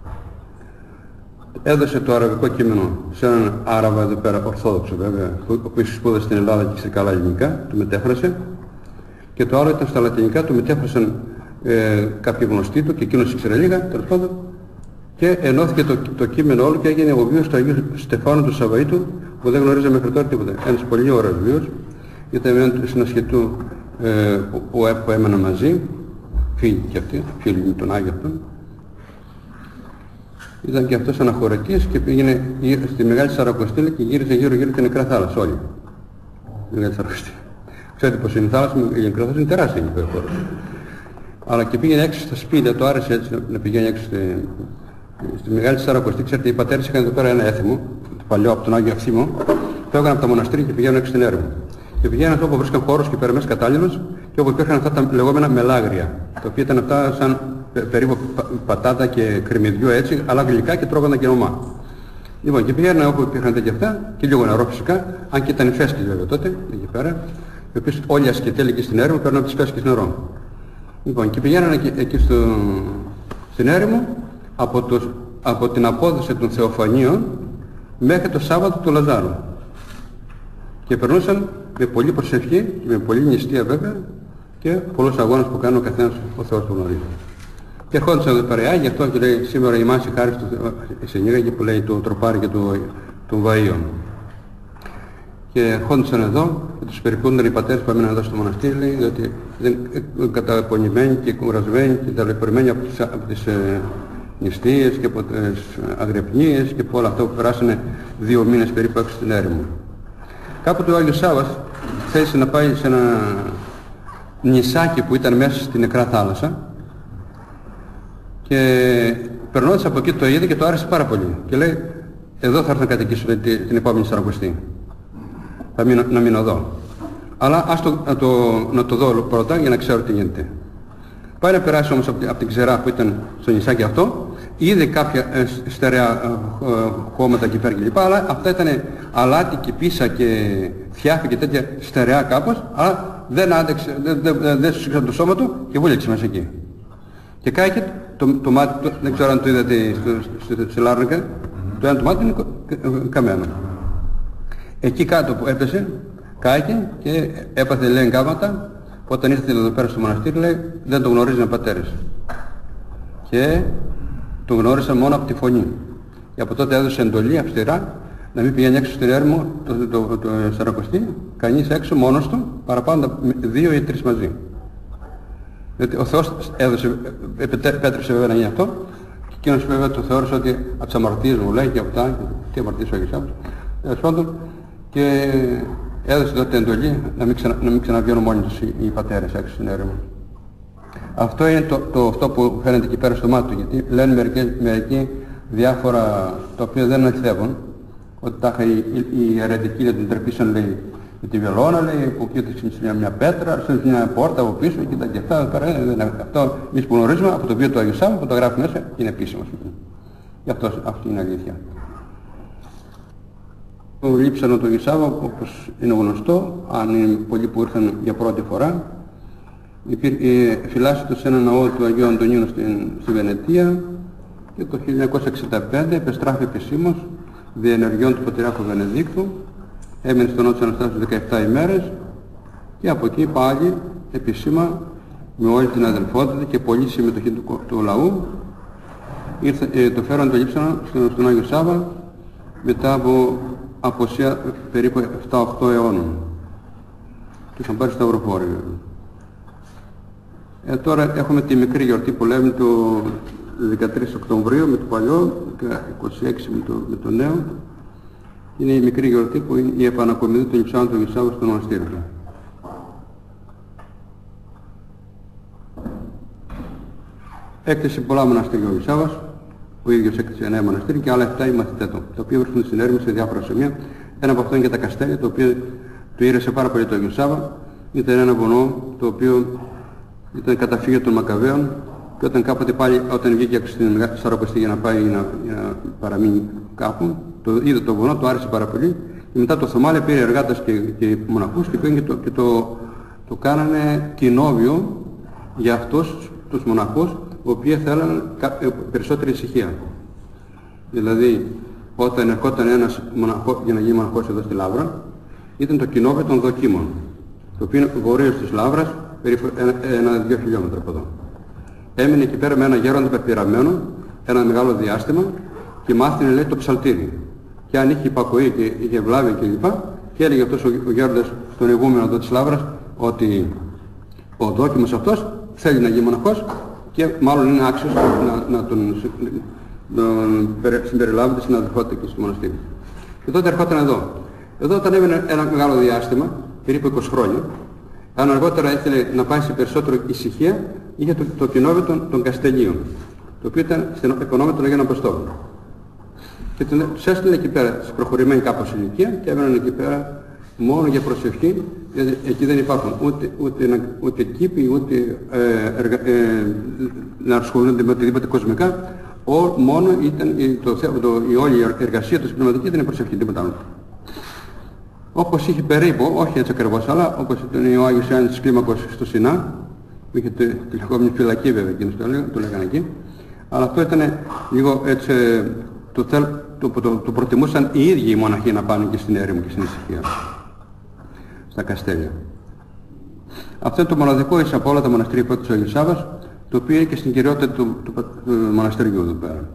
Έδωσε το αραβικό κείμενο σε έναν Άραβα εδώ πέρα, Ορθόδοξο βέβαια, ο οποίος σπούδασε στην Ελλάδα και ξέρει καλά ελληνικά, το μετέφρασε, και το άλλο ήταν στα λατινικά, το μετέφρασαν κάποιοι γνωστοί του και εκείνος ήξερε λίγα, τέλος πάντων, και ενώθηκε το κείμενο όλο και έγινε ο βίος του Αγίου Στεφάνου του Σαβαΐτου, που δεν γνωρίζαμε μέχρι τώρα τίποτα. Ένας πολύ ωραίος βίος, ήταν έναν συνασχετού που έμεναν μαζί, φίλοι και αυτοί, φίλοι με τον Άγιο αυτόν. Ήταν και αυτός αναχωρητής και πήγαινε στη Μεγάλη Σαρακοστήλα και γύριζε γύρω-γύρω την νεκρά θάλασσα όλη. Μεγάλη Σαρακοστήλα. Ξέρετε πως είναι η θάλασσα, η νεκρά θάλασσα είναι τεράστια εκεί πέρα χώρα. Αλλά και πήγαινε έξω στα σπίτια, το άρεσε έτσι να πηγαίνει έξω στη Μεγάλη Σαρακοστήλα. Ξέρετε, οι πατέρες είχαν εδώ πέρα ένα έθιμο, το παλιό από τον Άγιο Αυθήμο, φεύγαν από τα μοναστήρια και πηγαίνουν έξω στην έρημο. Και πηγαίναν όπου βρίσκαν χώρος και πέρα μέσα κατάλληλος και όπου υπήρχαν αυτά τα λεγόμενα μελάγρια, τα οποία ήταν αυτά σαν περίπου πατάτα και κρεμμυδιού έτσι, αλλά γλυκά και τρώγονταν και νομά. Λοιπόν, και πήγαιναν όπου υπήρχαν τέτοια αυτά και λίγο νερό φυσικά, αν και ήταν φέσκες βέβαια τότε, εκεί πέρα, οι οποίες όλοι οι ασκητέλοι εκεί στην έρημο παίρνουν από τις φέσκες νερό. Λοιπόν, και πηγαίναν εκεί στην έρημο από την απόδοση των Θεοφανίων μέχρι το Σάββατο του Λαζάρου. Και περνούσαν με πολλή προσευχή και με πολλή νηστεία βέβαια και πολλούς αγώνες που κάνει ο καθένας, ο Θεός το γνωρίζει. Και ερχόντουσαν εδώ πέρα, γι' αυτό και λέει σήμερα ημάς η χάρη του Σενίγαγη που λέει το τροπάρι και των Βαΐων. Και ερχόντουσαν εδώ και τους περιποιούνταν οι πατέρες που έμειναν εδώ στο μοναστήρι, λέει, διότι ήταν καταπονημένοι και κουρασμένοι και ταλαιπωρημένοι από τις νηστείες και από τις αγρυπνίες και από όλα αυτά που περάσανε 2 μήνες περίπου έξω στην έρημο. Κάποτε ο Άγιος Σάββας θέλησε να πάει σε ένα νησάκι που ήταν μέσα στην νεκρά θάλασσα και περνώντας από εκεί το είδε και το άρεσε πάρα πολύ και λέει εδώ θα έρθω να κατοικήσω την επόμενη Σαρακοστή, να μείνω εδώ, αλλά να το δω πρώτα για να ξέρω τι γίνεται. Πάει να περάσει όμως από την ξερά που ήταν στο νησάκι αυτό, είδε κάποια στερεά χώματα εκεί πέρα κλπ, αλλά αυτά ήταν αλάτι και πίσα και θιάφη και τέτοια στερεά κάπως, αλλά δεν άντεξε, δεν σουσίξαν το σώμα του και βούλεξε μέσα εκεί. Και κάηκε το μάτι του, δεν ξέρω αν το είδατε στη Λάρνακα, το ένα το μάτι είναι καμένο. Εκεί κάτω που έπεσε, κάηκε και έπαθε λέει εγκάματα. Όταν ήρθε εδώ πέρα στο μοναστήρι, λέει, δεν το γνωρίζαν πατέρες. Και το γνώρισαν μόνο από τη φωνή. Και από τότε έδωσε εντολή αυστηρά να μην πηγαίνει έξω στην έρημο το Σαρακοστή, κανείς έξω μόνος του, παραπάνω 2 ή 3 μαζί. Διότι ο Θεός επέτρεψε βέβαια να γίνει αυτό, και εκείνος βέβαια το θεώρησε ότι από τις αμαρτίες μου λέει και από αυτά, τι αμαρτίες ο Άγιος Σάββας, τέλος πάντων, και έδωσε τότε εντολή να μην ξαναβγαίνουν μόνοι τους οι πατέρες έξω στην έρημο. Αυτό είναι αυτό που φαίνεται εκεί πέρα στο μάτι του, γιατί λένε μερικοί διάφορα τα οποία δεν αληθεύουν, ότι τάχα οι αιρετικοί δεν τον τρεπήσαν λέει με τη βελόνα, λέει, που κοίταξε μια πέτρα, σε μια πόρτα από πίσω και αυτά, αυτό εμείς που γνωρίζουμε από το βίο του Αγίου Σάββα που το γράφει μέσα και είναι επίσημο. Γι' αυτό αυτή είναι αλήθεια. Το λείψανο του Αγίου Σάββα, όπως είναι γνωστό, αν είναι πολλοί που ήρθαν για πρώτη φορά, φυλάσσεται σε ένα ναό του Αγίου Αντωνίου στη Βενετία και το 1965 επεστράφει επισήμως διενεργειών του Πατριάρχου Βενεδίκτου, έμεινε στον Νότο της Αναστάσεως 17 ημέρες και από εκεί πάλι επισήμα με όλη την αδελφότητα και πολλή συμμετοχή του λαού το φέραν το λείψανο στον Άγιο Σάββα μετά από αποσία περίπου 7-8 αιώνων. Το είχαν πάρει σταυροφόροι. Τώρα έχουμε τη μικρή γιορτή που λέμε το 13 Οκτωβρίου με το παλιό, 26 με το νέο. Είναι η μικρή γιορτή που είναι η επανακομιδή του λειψάνου του Αγίου Σάββα στο μοναστήρι. Έκτισε πολλά μοναστήρια ο Αγίου Σάββας, ο ίδιος έκτισε 9 μοναστήρια και άλλα 7 οι μαθητές του, τα οποία βρίσκονται στην έρημο σε διάφορα σημεία. Ένα από αυτά είναι και τα Καστέλια, το οποίο του ήρεσε πάρα πολύ το Αγίου Σάββα. Ήταν ένα βουνό το οποίο ήταν καταφύγιο των Μακαβαίων και όταν κάποτε πάλι, όταν βγήκε στην Σαρακοστή για να πάει να παραμείνει κάπου, είδε το βουνό, του άρεσε πάρα πολύ και μετά το Θωμάλε πήρε εργάτες και μοναχούς και πήγαν και το κάνανε κοινόβιο για αυτούς τους μοναχούς, οι οποίοι θέλαν περισσότερη ησυχία. Δηλαδή, όταν ερχόταν ένας μοναχός για να γίνει μοναχός εδώ στη Λαύρα, ήταν το κοινόβιο των Δοκίμων, το οποίο είναι βορείως της Λαύρας, περίπου 1-2 χιλιόμετρα από εδώ. Έμεινε εκεί πέρα με ένα γέροντα πεπειραμένο, ένα μεγάλο διάστημα και μάθαινε, λέει, το ψαλτήρι. Και αν είχε υπακοή και είχε βλάβη κλπ. Και έλεγε αυτός ο γέροντας στον ηγούμενο εδώ της Λαύρας ότι ο δόκιμος αυτός θέλει να γίνει μοναχός και μάλλον είναι άξιος να τον συμπεριλάβει τη συναδελφότητα και στο μοναστήρι. Και τότε ερχόταν εδώ. Εδώ όταν έμεινε ένα μεγάλο διάστημα, περίπου 20 χρόνια, αν αργότερα ήθελε να πάει σε περισσότερο ησυχία, είχε το κοινόβιο των Καστελίων, το οποίο ήταν στην οικονόμια των Αγίων Αποστόλων. Και τους έστειλε εκεί πέρα, σε προχωρημένη κάπως ηλικία και έμεναν εκεί πέρα μόνο για προσευχή, γιατί εκεί δεν υπάρχουν ούτε κήποι, ούτε να ασχολούνται με οτιδήποτε κοσμικά. Μόνο ήταν η όλη η εργασία του πνευματική ήταν η προσευχή, τίποτα άλλο. Όπως είχε περίπου, όχι έτσι ακριβώς, αλλά όπως ήταν ο Άγιος Ιωάννης της Κλίμακος στο Σινά, που είχε τη λεγόμενη φυλακή βέβαια εκείνος το λέγανε εκεί, αλλά αυτό ήταν λίγο έτσι, το προτιμούσαν οι ίδιοι οι μοναχοί να πάνε και στην έρημο και στην ησυχία, στα Καστέλια. Αυτό είναι το μοναδικό εις από όλα τα μοναστήρια που έκτισε ο Αγίος Σάββας, το οποίο είναι και στην κυριότητα του μοναστηριού εδώ πέρα,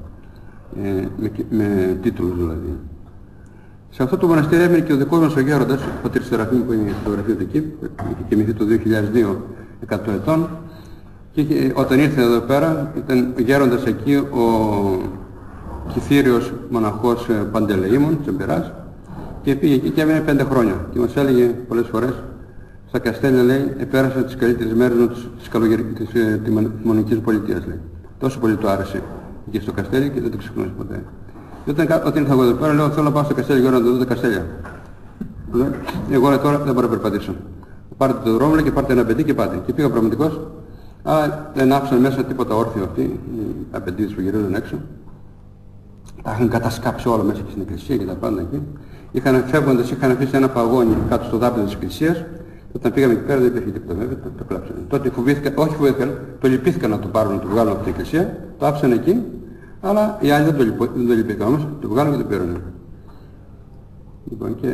με τίτλους δηλαδή. Σε αυτό το μοναστήρι έμεινε και ο δικός μας ο γέροντας, ο πατήρ Σεραφείμ, που είναι η φωτογραφία του εκεί, είχε κοιμηθεί το 2002, 100 ετών, και όταν ήρθε εδώ πέρα ήταν γέροντας εκεί ο Κυθύριος μοναχός Παντελεήμων, της Εμπειράς, και πήγε εκεί και έμεινε 5 χρόνια και μας έλεγε πολλές φορές στα Καστέλια, λέει, επέρασα τις καλύτερες μέρες μου της Μονικής Πολιτείας, λέει. Τόσο πολύ του άρεσε εκεί στο Καστέλι και δεν το ξεχνούσε ποτέ. Όταν ήρθα εγώ εδώ πέρα, λέω, θέλω να πάω στο Καστέλι για να δω τα Καστέλια. Εγώ τώρα δεν μπορώ να περπατήσω. Πάρτε το δρόμο, λέει, και πάρτε ένα παιδί και πάτε. Και πήγα πραγματικός, αλλά δεν άφησαν μέσα τίποτα όρθιο αυτοί, οι απαιτήσεις που γυρίζουν έξω. Τα είχαν κατασκάψει όλα μέσα και στην εκκλησία και τα πάντα εκεί. Φεύγοντας είχαν αφήσει ένα παγόνι κάτω στο δάπεδο της εκκλησίας. Όταν πήγαμε εκεί πέρα δεν υπήρχε τίποτα βέβαια, το κλάψανε. Τότε φοβήθηκαν, όχι φοβήθηκαν, το λυπήθηκαν να το πάρουν, να το βγάλουν από την εκκλησία, το άφησαν εκεί, αλλά οι άλλοι δεν το λυπήθηκαν όμως, το βγάλουν και το πήραν. Λοιπόν και...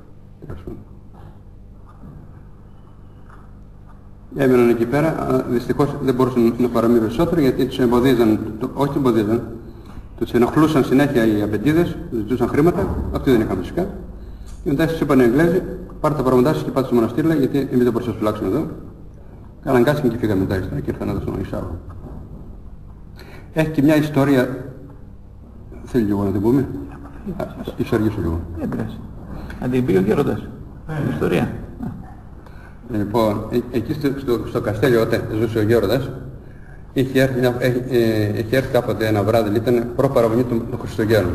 Έμειναν εκεί πέρα, αλλά δυστυχώς δεν μπορούσαν να παραμείνουν περισσότερο γιατί τους εμποδίζαν, όχι τους εμποδίζαν, τους ενοχλούσαν συνέχεια οι απαιτίδες, τους ζητούσαν χρήματα, αυτοί δεν είχαν φυσικά. Και μετά τους είπαν οι Εγγλέζοι, πάρτε τα πράγματά σας και πάτε στο μοναστήρι, γιατί εμείς δεν μπορούσαμε να σας φυλάξουμε εδώ. Αναγκάστηκαν και φύγαμε μετά και ήρθαν εδώ στον Αγίου Σάββα. Έχει και μια ιστορία, θέλει λίγο να την πούμε, ισοργήσω λίγο. Αν την πει ο γέροντας, την ιστορία. Λοιπόν, εκεί στο Καστέλι όταν ζούσε ο γέροντας, είχε έρθει κάποτε ένα βράδυ, ήταν προπαραβολή των Χριστουγέννων.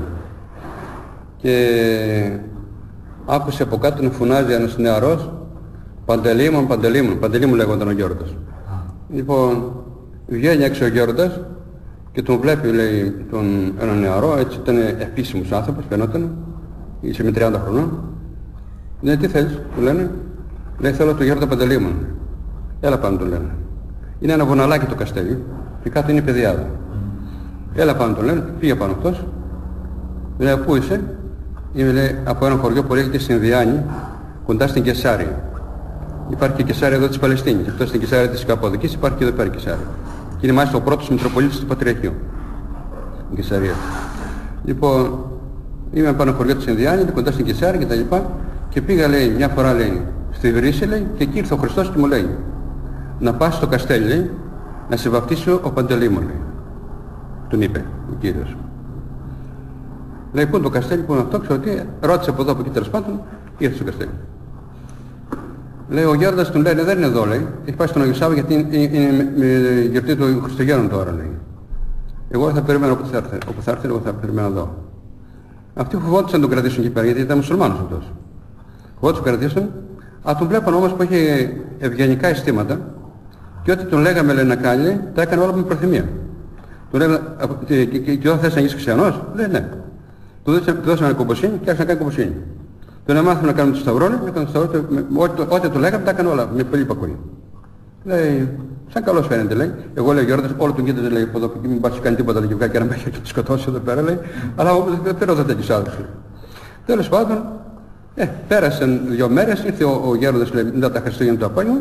Και άκουσε από κάτω να φωνάζει ένας νεαρός, Παντελεήμων, Παντελεήμων, Παντελεήμων λέγονταν ο γέροντας. Λοιπόν, βγαίνει έξω ο γέροντας και τον βλέπει, λέει, έναν νεαρό, έτσι ήταν επίσημος άνθρωπος, φαινόταν, είσαι με 30 χρονών. Ναι, τι θέλεις, του λένε. Λέει, θέλω το γέροντα Παντελεήμων. Έλα πάνω, του λένε. Είναι ένα βοναλάκι το Καστέλι και κάτω είναι η πεδιάδα. Έλα πάνω, του λένε, πήγε πάνω αυτός. Λέει, πού είσαι? Είμαι, λέει, από ένα χωριό που λέγεται Συνδιάνη, κοντά στην Κεσάρια. Υπάρχει και Κεσάρια εδώ της Παλαιστίνης. Εκτός στην Κεσάρια της Καποδικής υπάρχει και εδώ πέρα Κεσάρια. Και είναι μάλιστα ο πρώτος Μητροπολίτης του Πατριαρχείου. στην Κεσαρία. Λοιπόν, είμαι πάνω χωριό της Ινδιάνη, κοντά στην Κεσάρια και τα λοιπά, και πήγα, λέει, μια φορά, λέει, στη Βρύση, λέει, και εκεί ήρθε ο Χριστός και μου λέει, να πας στο Καστέλι, λέει, να σε βαπτίσει ο Παντελήμων, λέει. Τον είπε ο Κύριος. Λέει, πού είναι το Καστέλι, πού είναι αυτό, ξέρω τι, ρώτησε από εδώ, από εκεί, τέλος πάντων, ήρθε στο Καστέλι. Λέει, ο Γέροντας του λέει, δεν είναι εδώ, λέει, έχει πάει στον Αγιο Σάββα γιατί είναι με γιορτή του Χριστουγέννων τώρα, λέει. Εγώ θα περιμένω όπου θα έρθει, εγώ θα περιμένω εδώ. Αυτοί φοβόντουσαν να τον κρατήσουν εκεί πέρα, γιατί ήταν μουσουλμάνος αυτός. Φοβόντουσαν να τον κρατήσουν, αλλά τον βλέπαν όμως που είχε ευγενικά αισθήματα και ό,τι τον λέγαμε, λέει, να κάνει, τα έκανε όλα με προθυμία. Του λέγανε, και εδώ θες να γίνεις χριστιανός, λέει ναι. Του δώσαμε κομποσύνη και άρχισε να κάνει κομποσύνη. Τον έμαθαμε να κάνουμε το σταυρό, έκανε το σταυρό, ό,τι του λέγαμε τα έκανε όλα, με πολύ υπακοή. Λέει, σαν καλός φαίνεται, λέει. Εγώ, λέει, Γιώργος, όλο τον κοίταζε, λέει, από εδώ, μην πάρεις κάνει τίποτα, λέει, και βγάλει και ένα μέχρι και το σκοτώσει εδώ πέρα, λέει. Αλλά δεν πέρα δεν τέτοιους άλλους. Τέλος πάντων, πέρασαν 2 μέρες, ήρθε ο Γέροντας, λέει, μετά τα Χριστούγεννα το απόγευμα.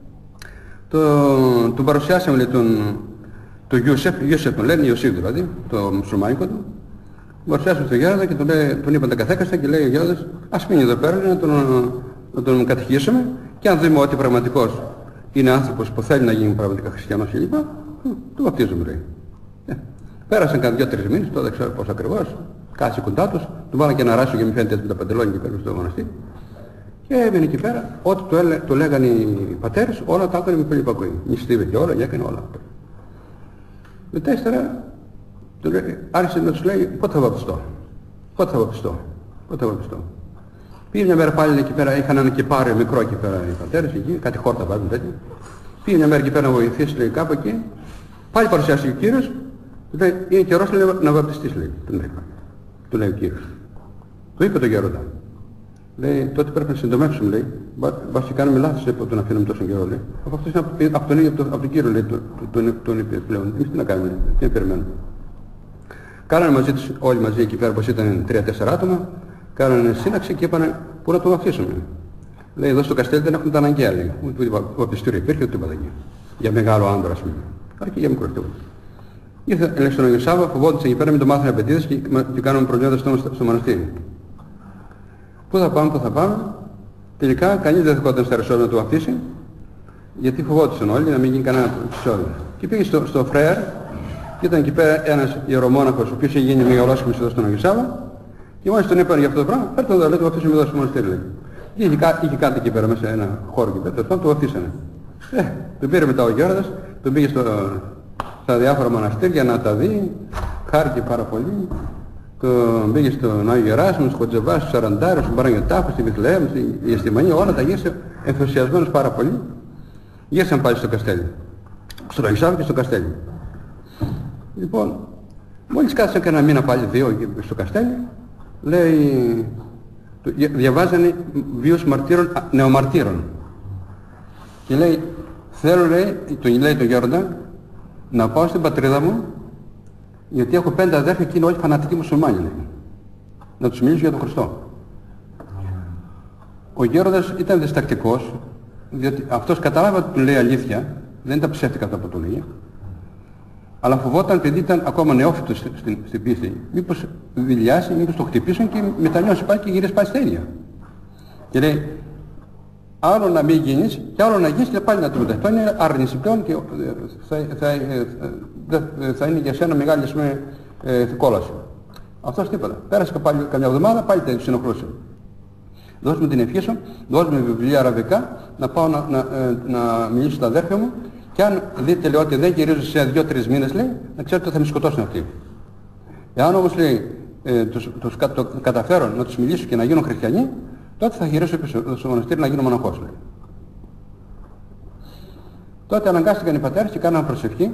Τον παρουσιάσαμε, λέει, τον Ιούσεφ τον λένε, Ιωσήφ δηλαδή, το μουσουλμάνικο του. Παρουσιάσαμε τον Γέροντα και τον είπαν τα καθέκαστα και λέει ο Γέροντας, ας μείνει εδώ πέρα, να τον κατηχήσουμε και αν δούμε ότι πραγματικός είναι άνθρωπος που θέλει να γίνει πραγματικά χριστιανός κλπ. Του βαπτίζουμε, λέει. Πέρασαν κάτι 2-3 μήνες, τώρα δεν ξέρω πώς ακριβώς, κάτσε κοντά τους, του βάλαν και ένα ράσιο και μη φαίνεται με τα παντελόνια και πέρα στο μοναστήρι. Και έμεινε εκεί πέρα, ό,τι του λέγανε οι πατέρες, όλα τα έκανε με πολύ υπακοή. Νηστεύε και όλα, και έκανε όλα. Μετά ύστερα άρχισε να τους λέει πότε θα βαπτιστώ. Πήγε μια μέρα πάλι εκεί πέρα, είχαν ένα κυπάριο μικρό εκεί πέρα οι πατέρες εκεί, κάτι χόρτα βάζουν τέτοια. Πήγε μια μέρα εκεί πέρα να βοηθήσει, λέει, κάπου εκεί. Πάλι παρουσιάστηκε ο Κύριος, λέει, είναι καιρός, λέει, να βαπτιστείς, λέει, του λέει ο Κύριος. Του είπε το Γέροντα. Λέει, τότε πρέπει να συντομεύσουμε, λέει, μπας και κάνουμε λάθος από το να αφήνουμε τόσο καιρό, λέει. Από τον Κύριο, λέει, τον είπε πλέον. Εμείς τι να κάνουμε, λέει, τι να περιμένουμε. Κάνανε μαζί τους όλοι μαζί εκεί πέρα, πως ήταν 3-4 άτομα, κάνανε σύναξη και είπανε πού να το βαφτίσουμε. Λέει, εδώ στο Καστέλι δεν έχουν τα αναγκαία, λέει. Ούτε βαπτιστήριο υπήρχε, ούτε τίποτα εκεί. Για μεγάλο άντρα, ας πούμε. Αλλά και για μικρό τίποτα. Ήρθε, λέει, στον Αγιο Σάββα, φοβόντουσαν εκεί πέρα, μην το μάθανε απαιτίδες και κάναμε προβλήματα στο μοναστήρι. Πού θα πάμε. Τελικά κανείς δεν δεχόταν στα Ρεσόρια να το βαφτίσει, γιατί φοβόντουσαν όλοι να μην γίνει κανένα επεισόδιο. Και πήγε στο Φρέαρ, και ήταν εκεί πέρα ένας ιερομόναχος, ο οποίος είχε γίνει μεγαλόσχημος εδώ στον Αγιο Σάββα, και μόλις τον είπαν για αυτό το πράγμα, φέρτε εδώ, λέει, το βαφτίσουμε εδώ στο μοναστήρι, λέει. Και είχε κάτι εκεί πέρα μέσα, ένα χώρο εκεί πέρα, το βαφτίσανε. Τον πήρε μετά ο Γέροντας, τον πήγε στα διάφορα μοναστήρια να τα δει, χάρηκε πάρα πολύ. Τον πήγε στον Άγιο Γεράσιμο, στον Χοτζεβά, στους Σαραντάρους, στον Παραγιωτάφο, στη Βιθλεέμ, στη Εστιμανία, όλα τα γύρισε ενθουσιασμένος πάρα πολύ. Γύρισαν πάλι στο Καστέλι. Στον Αγιο Σάββα και στο Καστέλι. Λοιπόν, μόλις κάτσαν κανένα μήνα πάλι 2 στο Καστέλι, λέει, διαβάζανε βίους νεομαρτύρων. Και λέει, θέλω, λέει τον Γέροντα, να πάω στην πατρίδα μου, γιατί έχω 5 αδέρφια και είναι όλοι φανατικοί μουσουλμάνοι, λέει. Να τους μιλήσω για τον Χριστό. Ο Γέροντας ήταν διστακτικός, διότι αυτός κατάλαβε ότι του λέει αλήθεια, δεν ήταν ψεύτικα αυτά που του λέει, αλλά φοβόταν επειδή ήταν ακόμα νεόφυτος στην πίστη, μήπως δηλιάσει, μήπως το χτυπήσουν και μετανιώσει πάλι και γυρίσει πάλι στα ίδια. Και λέει, άλλο να μην γίνεις και άλλο να γίνεις και πάλι να το μεταχθεί. Αυτό είναι άρνηση πλέον και θα είναι για σένα μεγάλη, ας πούμε, κόλαση. Αυτός τίποτα. Πέρασε πάλι καμιά εβδομάδα, πάλι τα συνοχλούσε. Δώσ' μου την ευχή σου, δώσ' μου βιβλία αραβικά, να πάω να μιλήσω στα αδέρφια μου και αν δείτε, λέει, ότι δεν γυρίζω σε 2-3 μήνες, λέει, να ξέρετε ότι θα με σκοτώσουν αυτοί. Εάν όμως, λέει, τους καταφέρω να τους μιλήσω και να γίνω χριστιανοί, τότε θα γυρίσω πίσω στο μοναστήρι να γίνω μοναχός, λέει. Τότε αναγκάστηκαν οι πατέρες και κάναν προσευχή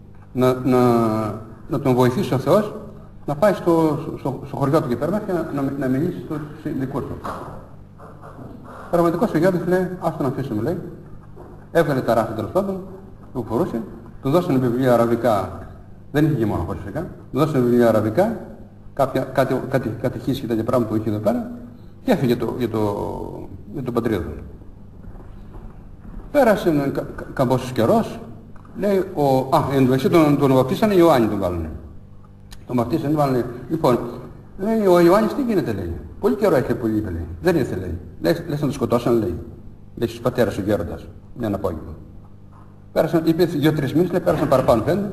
να τον βοηθήσει ο Θεός να πάει στο χωριό του και πέρα και να μιλήσει στους δικούς του. Πραγματικός ο Γιώργος λέει, ας τον αφήσουμε, λέει. Έβγαλε τα ράφια τέλος πάντων, που φορούσε, του δώσανε βιβλία αραβικά, δεν είχε και μοναχός φυσικά, του δώσανε βιβλία αραβικά, κάτι κατηχήσεις και τέτοια πράγματα που είχε εδώ πέρα και έφυγε για τον πατρίδα του. Πέρασε καμπόσος καιρός, λέει, εν τω μεταξύ τον βαπτίσανε, Ιωάννη τον βάλανε. Το μαρτύσαν, βάλανε. Λοιπόν, λέει, ο Ιωάννης τι γίνεται, λέει. Πολύ καιρό έχει που λείπει, λέει. Δεν ήρθε, λέει. Λες να το σκοτώσαν, λέει. Λέει στους πατέρες ο γέροντας, μια απόγευμα. Πέρασαν, είπε 2-3 μήνες, λέει, πέρασαν παραπάνω, φαίνεται.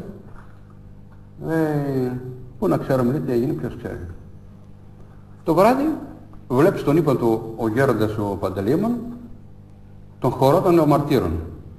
Πού να ξέρουμε, λέει, τι έγινε, ποιος ξέρει. Το βράδυ βλέπει στον ύπνο του ο γέροντας ο Παντελεήμων τον χορό των νεομαρτύρων.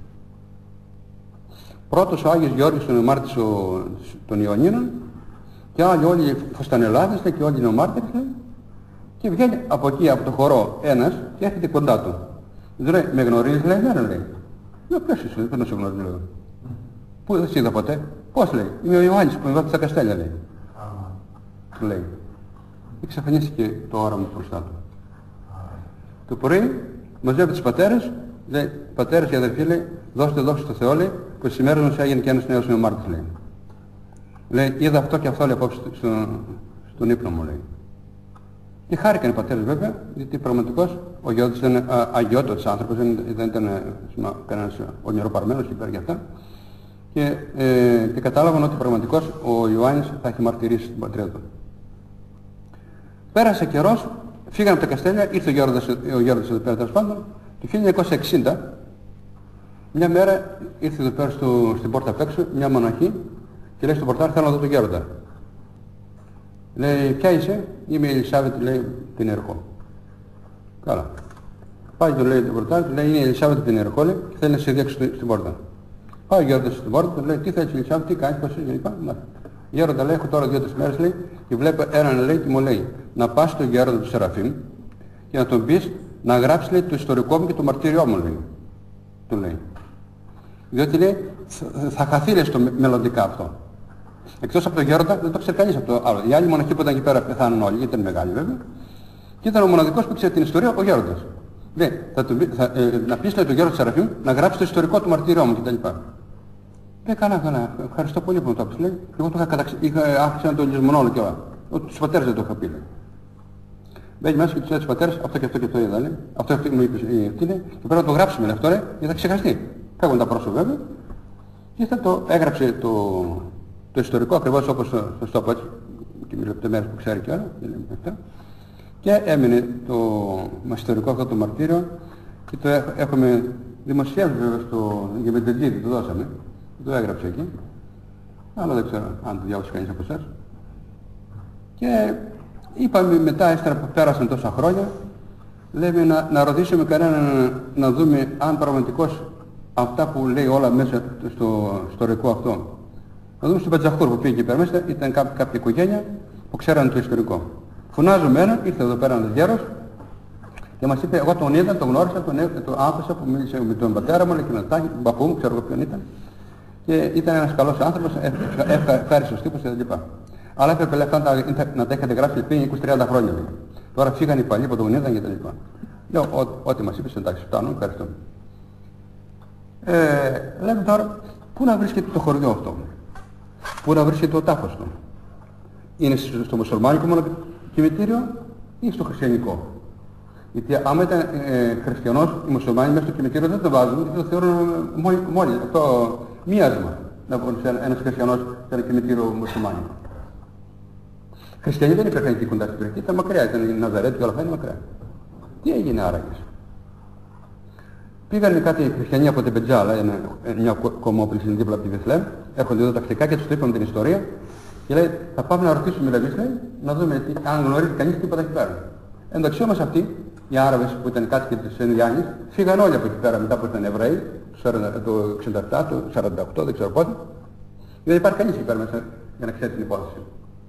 Πρώτος ο Άγιος Γεώργιος τον νεομάρτης των Ιωνίνων και άλλοι όλοι φωστανελάδες και όλοι οι νεομάρτυρες, και βγαίνει από εκεί από το χορό ένας και έρχεται κοντά του. Του λέει, με γνωρίζεις, λέει, ναι, λέει. Λέω, ποιος είσαι, δεν σε γνωρίζω, λέω. Πού δεν σε είδα ποτέ. Πώς, λέει, είμαι ο Ιωάννης που με βάζει στα Καστέλια, λέει. Του λέει. Εξαφανίστηκε το όραμα μπροστά του. Το πρωί μαζεύει τους πατέρες, λέει, πατέρες και αδερφοί, λέει, δώστε δόξη στο Θεό, λέει, που σήμερα μας έγινε και ένας νέος νεομάρτης, λέει. Λέει, είδα αυτό και αυτό, λέει, απόψε στον ύπνο μου, λέει. Και χάρηκαν οι πατέρες βέβαια, γιατί πραγματικώς ο Γεώργιος ήταν αγιότατος άνθρωπος, δεν ήταν κανένας ονειροπαρμένος και πέρα και αυτά. Και κατάλαβαν ότι πραγματικώς ο Ιωάννης θα έχει μαρτυρήσει την πατρίδα του. Πέρασε καιρός, φύγανε από τα Καστέλια, ήρθε ο Γέροντας εδώ πέρα τέλος πάντων. Το 1960, μια μέρα ήρθε εδώ πέρα στην πόρτα απ' έξω μια μοναχή και λέει στον πορτάρι, θέλω να δω τον Γέροντα. Λέει, ποια είσαι? Είμαι η Ελισάβετ, λέει, την Ερχό. Καλά. Πάει του λέει τον πορτάρι, του λέει, είναι η Ελισάβετ την Ερχό, λέει, και θέλει να σε διέξει στην πόρτα. Πάει ο Γέροντας στην πόρτα, του λέει, τι θέλεις Ελισάβετ, τι κάνεις, πώς είσαι, κλπ. Γέροντα, λέει, έχω τώρα 2-3 μέρες, λέει, και βλέπω έναν, λέει, και μου λέει, να πας στον Γέροντα του Σεραφείμ και να τον πεις να γράψει, λέει, το ιστορικό μου και το μαρτύριό μου, λέει. Του λέει. Διότι, λέει, θα χαθεί, λέει, στο μελλοντικά αυτό. Εκτός από τον Γέροντα δεν το ξέρει κανείς από το άλλο. Οι άλλοι μοναχοί που ήταν εκεί πέρα πεθάνουν όλοι, γιατί ήταν μεγάλοι βέβαια. Και ήταν ο μοναδικός που ξέρει την ιστορία, ο Γέροντας. Λέει, να πεις, λέει, τον Γέροντα του Σεραφείμ να γράψει το ιστορικό του μαρτύριό μου κτλ. Λέει, καλά, ευχαριστώ πολύ που μου το έπαιξε, λέει. Εγώ το άφησα να το λησμονώ όλο και όλα. Τους πατέρες δεν το είχα πει, λέει. Μπαίνει μέσα και τους λέει τους πατέρες, αυτό και αυτό και το είδα, λέει. Αυτό μου είπε, τι λέει, και πρέπει να το γράψουμε, λέει, αυτό, λέει, γιατί θα ξεχαστεί. Φεύγουν τα πρόσωπα βέβαια. Και θα το έγραψε το ιστορικό ακριβώς όπως το πω έτσι, και με λεπτομέρειες που ξέρει και όλα, και έμεινε το ιστορικό αυτό το μαρτύριο και το έχουμε δημοσιεύσει βέβαια στο Γεμεντεντζίδη, το δώσαμε, το έγραψε εκεί, αλλά δεν ξέρω αν το διάβασε κανείς από εσάς. Και είπαμε μετά, ύστερα που πέρασαν τόσα χρόνια, λέμε να ρωτήσουμε κανέναν να δούμε αν πραγματικώς αυτά που λέει όλα μέσα στο ιστορικό αυτό. Να δούμε στον Πετζαχούρ που πήγε εκεί πέρα μέσα, ήταν κάποια οικογένεια που ξέρανε το ιστορικό. Φωνάζουμε έναν, ήρθε εδώ πέρα ένας γέρος και μας είπε, εγώ τον είδα, τον γνώρισα, τον άκουσα που μίλησε με τον πατέρα μου, λέει, και με τον παππού μου, ξέρω εγώ ποιον ήταν. Και ήταν ένας καλός άνθρωπος, ευχάριστος τύπος κτλ. Αλλά έπρεπε, λέει, αυτά να τα είχατε γράψει πριν 20-30 χρόνια. Λέει. Τώρα φύγανε οι παλιοί που τον είδαν κτλ. Λέω, ό,τι μας είπες, εντάξει, φτάνω, ευχαριστώ. Λέμε τώρα, πού να βρίσκεται το χωριό αυτό, πού να βρίσκεται ο τάφος του. Είναι στο μουσουλμάνικο μόνο κημητήριο ή στο χριστιανικό. Γιατί άμα ήταν χριστιανός, οι μουσουλμάνοι μέσα στο κημητήριο δεν το βάζουν, γιατί το θεωρούν μόλι αυτό μοίασμα να βγουν ένας χριστιανός σε ένα κημητήριο μουσουλμάνικο. Χριστιανοί δεν υπήρχαν εκεί κοντά στην περιοχή, ήταν μακριά, ήταν η Ναζαρέτ και όλα αυτά είναι μακριά. Τι έγινε άραγες? Πήγανε κάτι χριστιανοί από την Πετζάλα, μια κομμόπολη στην δίπλα από τη Βεθλέμ, έρχονται εδώ τακτικά και τους το είπαμε την ιστορία και λέει, θα πάμε να ρωτήσουμε δηλαδή, να δούμε αν γνωρίζει κανείς τίποτα εκεί πέρα. Εντάξει όμως αυτοί, οι Άραβες που ήταν κάτοικοι της Ενδιάννης, φύγαν όλοι από εκεί πέρα μετά που ήταν Εβραίοι, το 67, το 48, δεν ξέρω πότε. Δεν υπάρχει κανείς εκεί πέρα μέσα για να ξέρει την υπόθεση.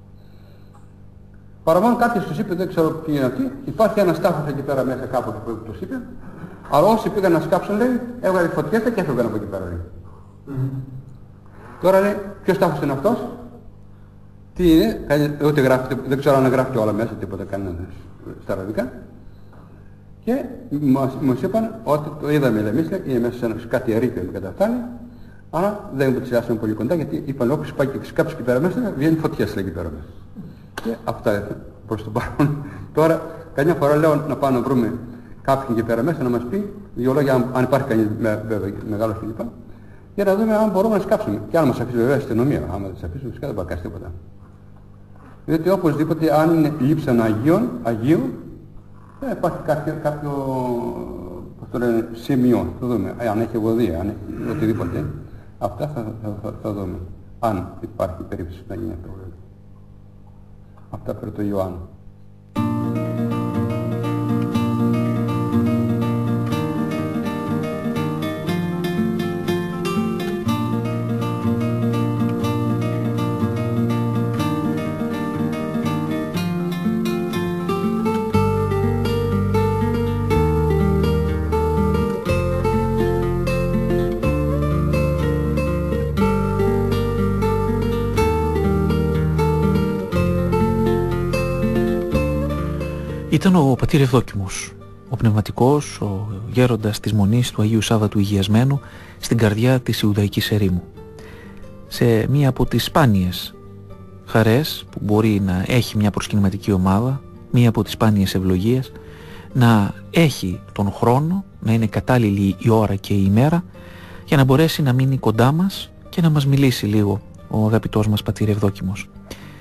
Παραμόν κάποιος τους είπε, δεν ξέρω ποιοι είναι αυτοί, υπάρχει ένας τάφος εκεί πέρα μέσα κάπου που τους είπε, αλλά όσοι πήγαν να σκάψουν, λέει, έβγαλε φωτιές και έφευγαν από εκεί πέρα, λέει. Τώρα λέει, ποιος τάφος είναι αυτός, τι είναι, ούτε γράφει, δεν ξέρω αν γράφει όλα μέσα, τίποτα κανένα στα αραβικά. Και μας είπαν ότι το είδαμε εμείς, είναι μέσα σε κάτι ερείπιο που καταφτάνει, αλλά δεν πλησιάσαμε πολύ κοντά, γιατί είπαν όποιος πάει και σκάψει εκεί πέρα μέσα, βγαίνει φωτιές, λέει, εκεί πέρα μέσα. Και αυτά προς το παρόν. Τώρα, καμιά φορά λέω να πάμε να βρούμε κάποιον εκεί πέρα μέσα να μας πει δύο λόγια, αν υπάρχει κανείς μεγάλος κλπ. Για να δούμε αν μπορούμε να σκάψουμε. Και αν μας αφήσει βέβαια η αστυνομία. Άμα δεν μας αφήσουν, φυσικά δεν πάει τίποτα. Διότι οπωσδήποτε αν είναι λήψη Αγίου, θα υπάρχει κάποιο σημείο, θα δούμε, αν έχει ευωδία, αν έχει οτιδήποτε. Αυτά θα δούμε, αν υπάρχει περίπτωση να γίνει αυτό. Αυτά περί του Ιωάννου. Ήταν ο πατήρ Ευδόκιμος, ο πνευματικός, ο γέροντας της Μονής του Αγίου Σάββατου Υγειασμένου στην καρδιά της Ιουδαϊκής ερήμου. Σε μία από τις σπάνιες χαρές που μπορεί να έχει μια προσκυνηματική ομάδα, μία από τις σπάνιες ευλογίες, να έχει τον χρόνο, να είναι κατάλληλη η ώρα και η ημέρα για να μπορέσει να μείνει κοντά μας και να μας μιλήσει λίγο ο αγαπητός μας πατήρ Ευδόκιμος.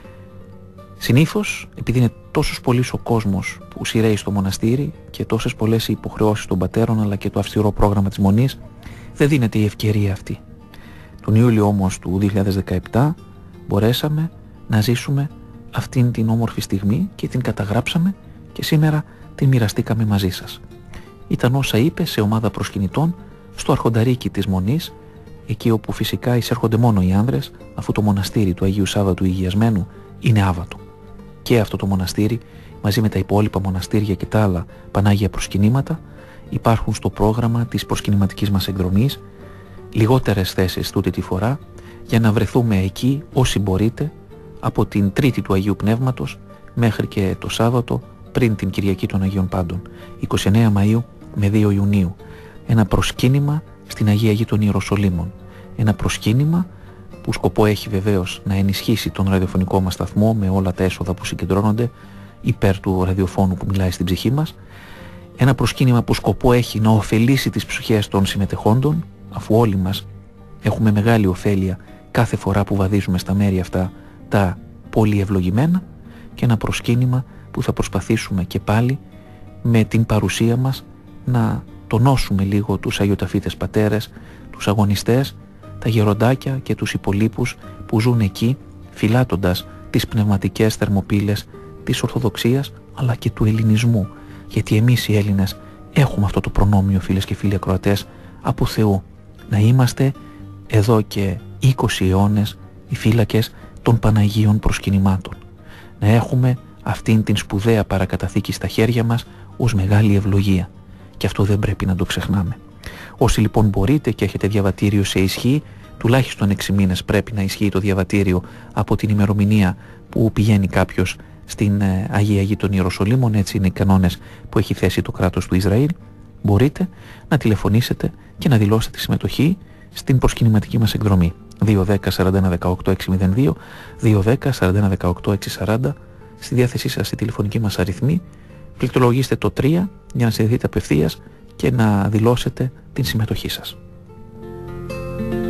Συνήθως, επειδή είναι τόσος πολύς ο κόσμος που σειραίει στο μοναστήρι και τόσες πολλές οι υποχρεώσεις των πατέρων αλλά και το αυστηρό πρόγραμμα της Μονής, δεν δίνεται η ευκαιρία αυτή. Τον Ιούλιο όμως του 2017 μπορέσαμε να ζήσουμε αυτήν την όμορφη στιγμή και την καταγράψαμε και σήμερα την μοιραστήκαμε μαζί σας. Ήταν όσα είπε σε ομάδα προσκυνητών στο αρχονταρίκι της Μονής, εκεί όπου φυσικά εισέρχονται μόνο οι άνδρες, αφού το μοναστήρι του Αγίου Σάββατου Υγειασμένου είναι άβατο. Και αυτό το μοναστήρι, μαζί με τα υπόλοιπα μοναστήρια και τα άλλα πανάγια προσκυνήματα, υπάρχουν στο πρόγραμμα της προσκυνηματικής μας εκδρομής, λιγότερες θέσεις τούτη τη φορά, για να βρεθούμε εκεί όσοι μπορείτε, από την Τρίτη του Αγίου Πνεύματος μέχρι και το Σάββατο πριν την Κυριακή των Αγίων Πάντων, 29 Μαΐου με 2 Ιουνίου. Ένα προσκύνημα στην Αγία Γη των Ιεροσολύμων. Ένα προσκύνημα που σκοπό έχει βεβαίως να ενισχύσει τον ραδιοφωνικό μας σταθμό με όλα τα έσοδα που συγκεντρώνονται υπέρ του ραδιοφώνου που μιλάει στην ψυχή μας. Ένα προσκύνημα που σκοπό έχει να ωφελήσει τις ψυχές των συμμετεχόντων, αφού όλοι μας έχουμε μεγάλη ωφέλεια κάθε φορά που βαδίζουμε στα μέρη αυτά τα πολύ ευλογημένα, και ένα προσκύνημα που θα προσπαθήσουμε και πάλι με την παρουσία μας να τονώσουμε λίγο τους αγιοταφίτες πατέρες, τους αγωνιστές, τα γεροντάκια και τους υπολείπους που ζουν εκεί, φυλάτοντας τις πνευματικές θερμοπύλες της Ορθοδοξίας αλλά και του ελληνισμού, γιατί εμείς οι Έλληνες έχουμε αυτό το προνόμιο, φίλες και φίλοι ακροατές, από Θεού, να είμαστε εδώ και 20 αιώνες οι φύλακες των Παναγίων προσκυνημάτων, να έχουμε αυτήν την σπουδαία παρακαταθήκη στα χέρια μας ως μεγάλη ευλογία, και αυτό δεν πρέπει να το ξεχνάμε. Όσοι λοιπόν μπορείτε και έχετε διαβατήριο σε ισχύ, τουλάχιστον 6 μήνες πρέπει να ισχύει το διαβατήριο από την ημερομηνία που πηγαίνει κάποιος στην Αγία Γη των Ιεροσολύμων, έτσι είναι οι κανόνες που έχει θέσει το κράτος του Ισραήλ, μπορείτε να τηλεφωνήσετε και να δηλώσετε τη συμμετοχή στην προσκυνηματική μας εκδρομή 210-41-18-602, 210-41-18-640, στη διάθεσή σας η τηλεφωνική μας αριθμή. Πληκτρολογήστε το 3 για να συνδεθείτε απευθείας και να δηλώσετε την συμμετοχή σας.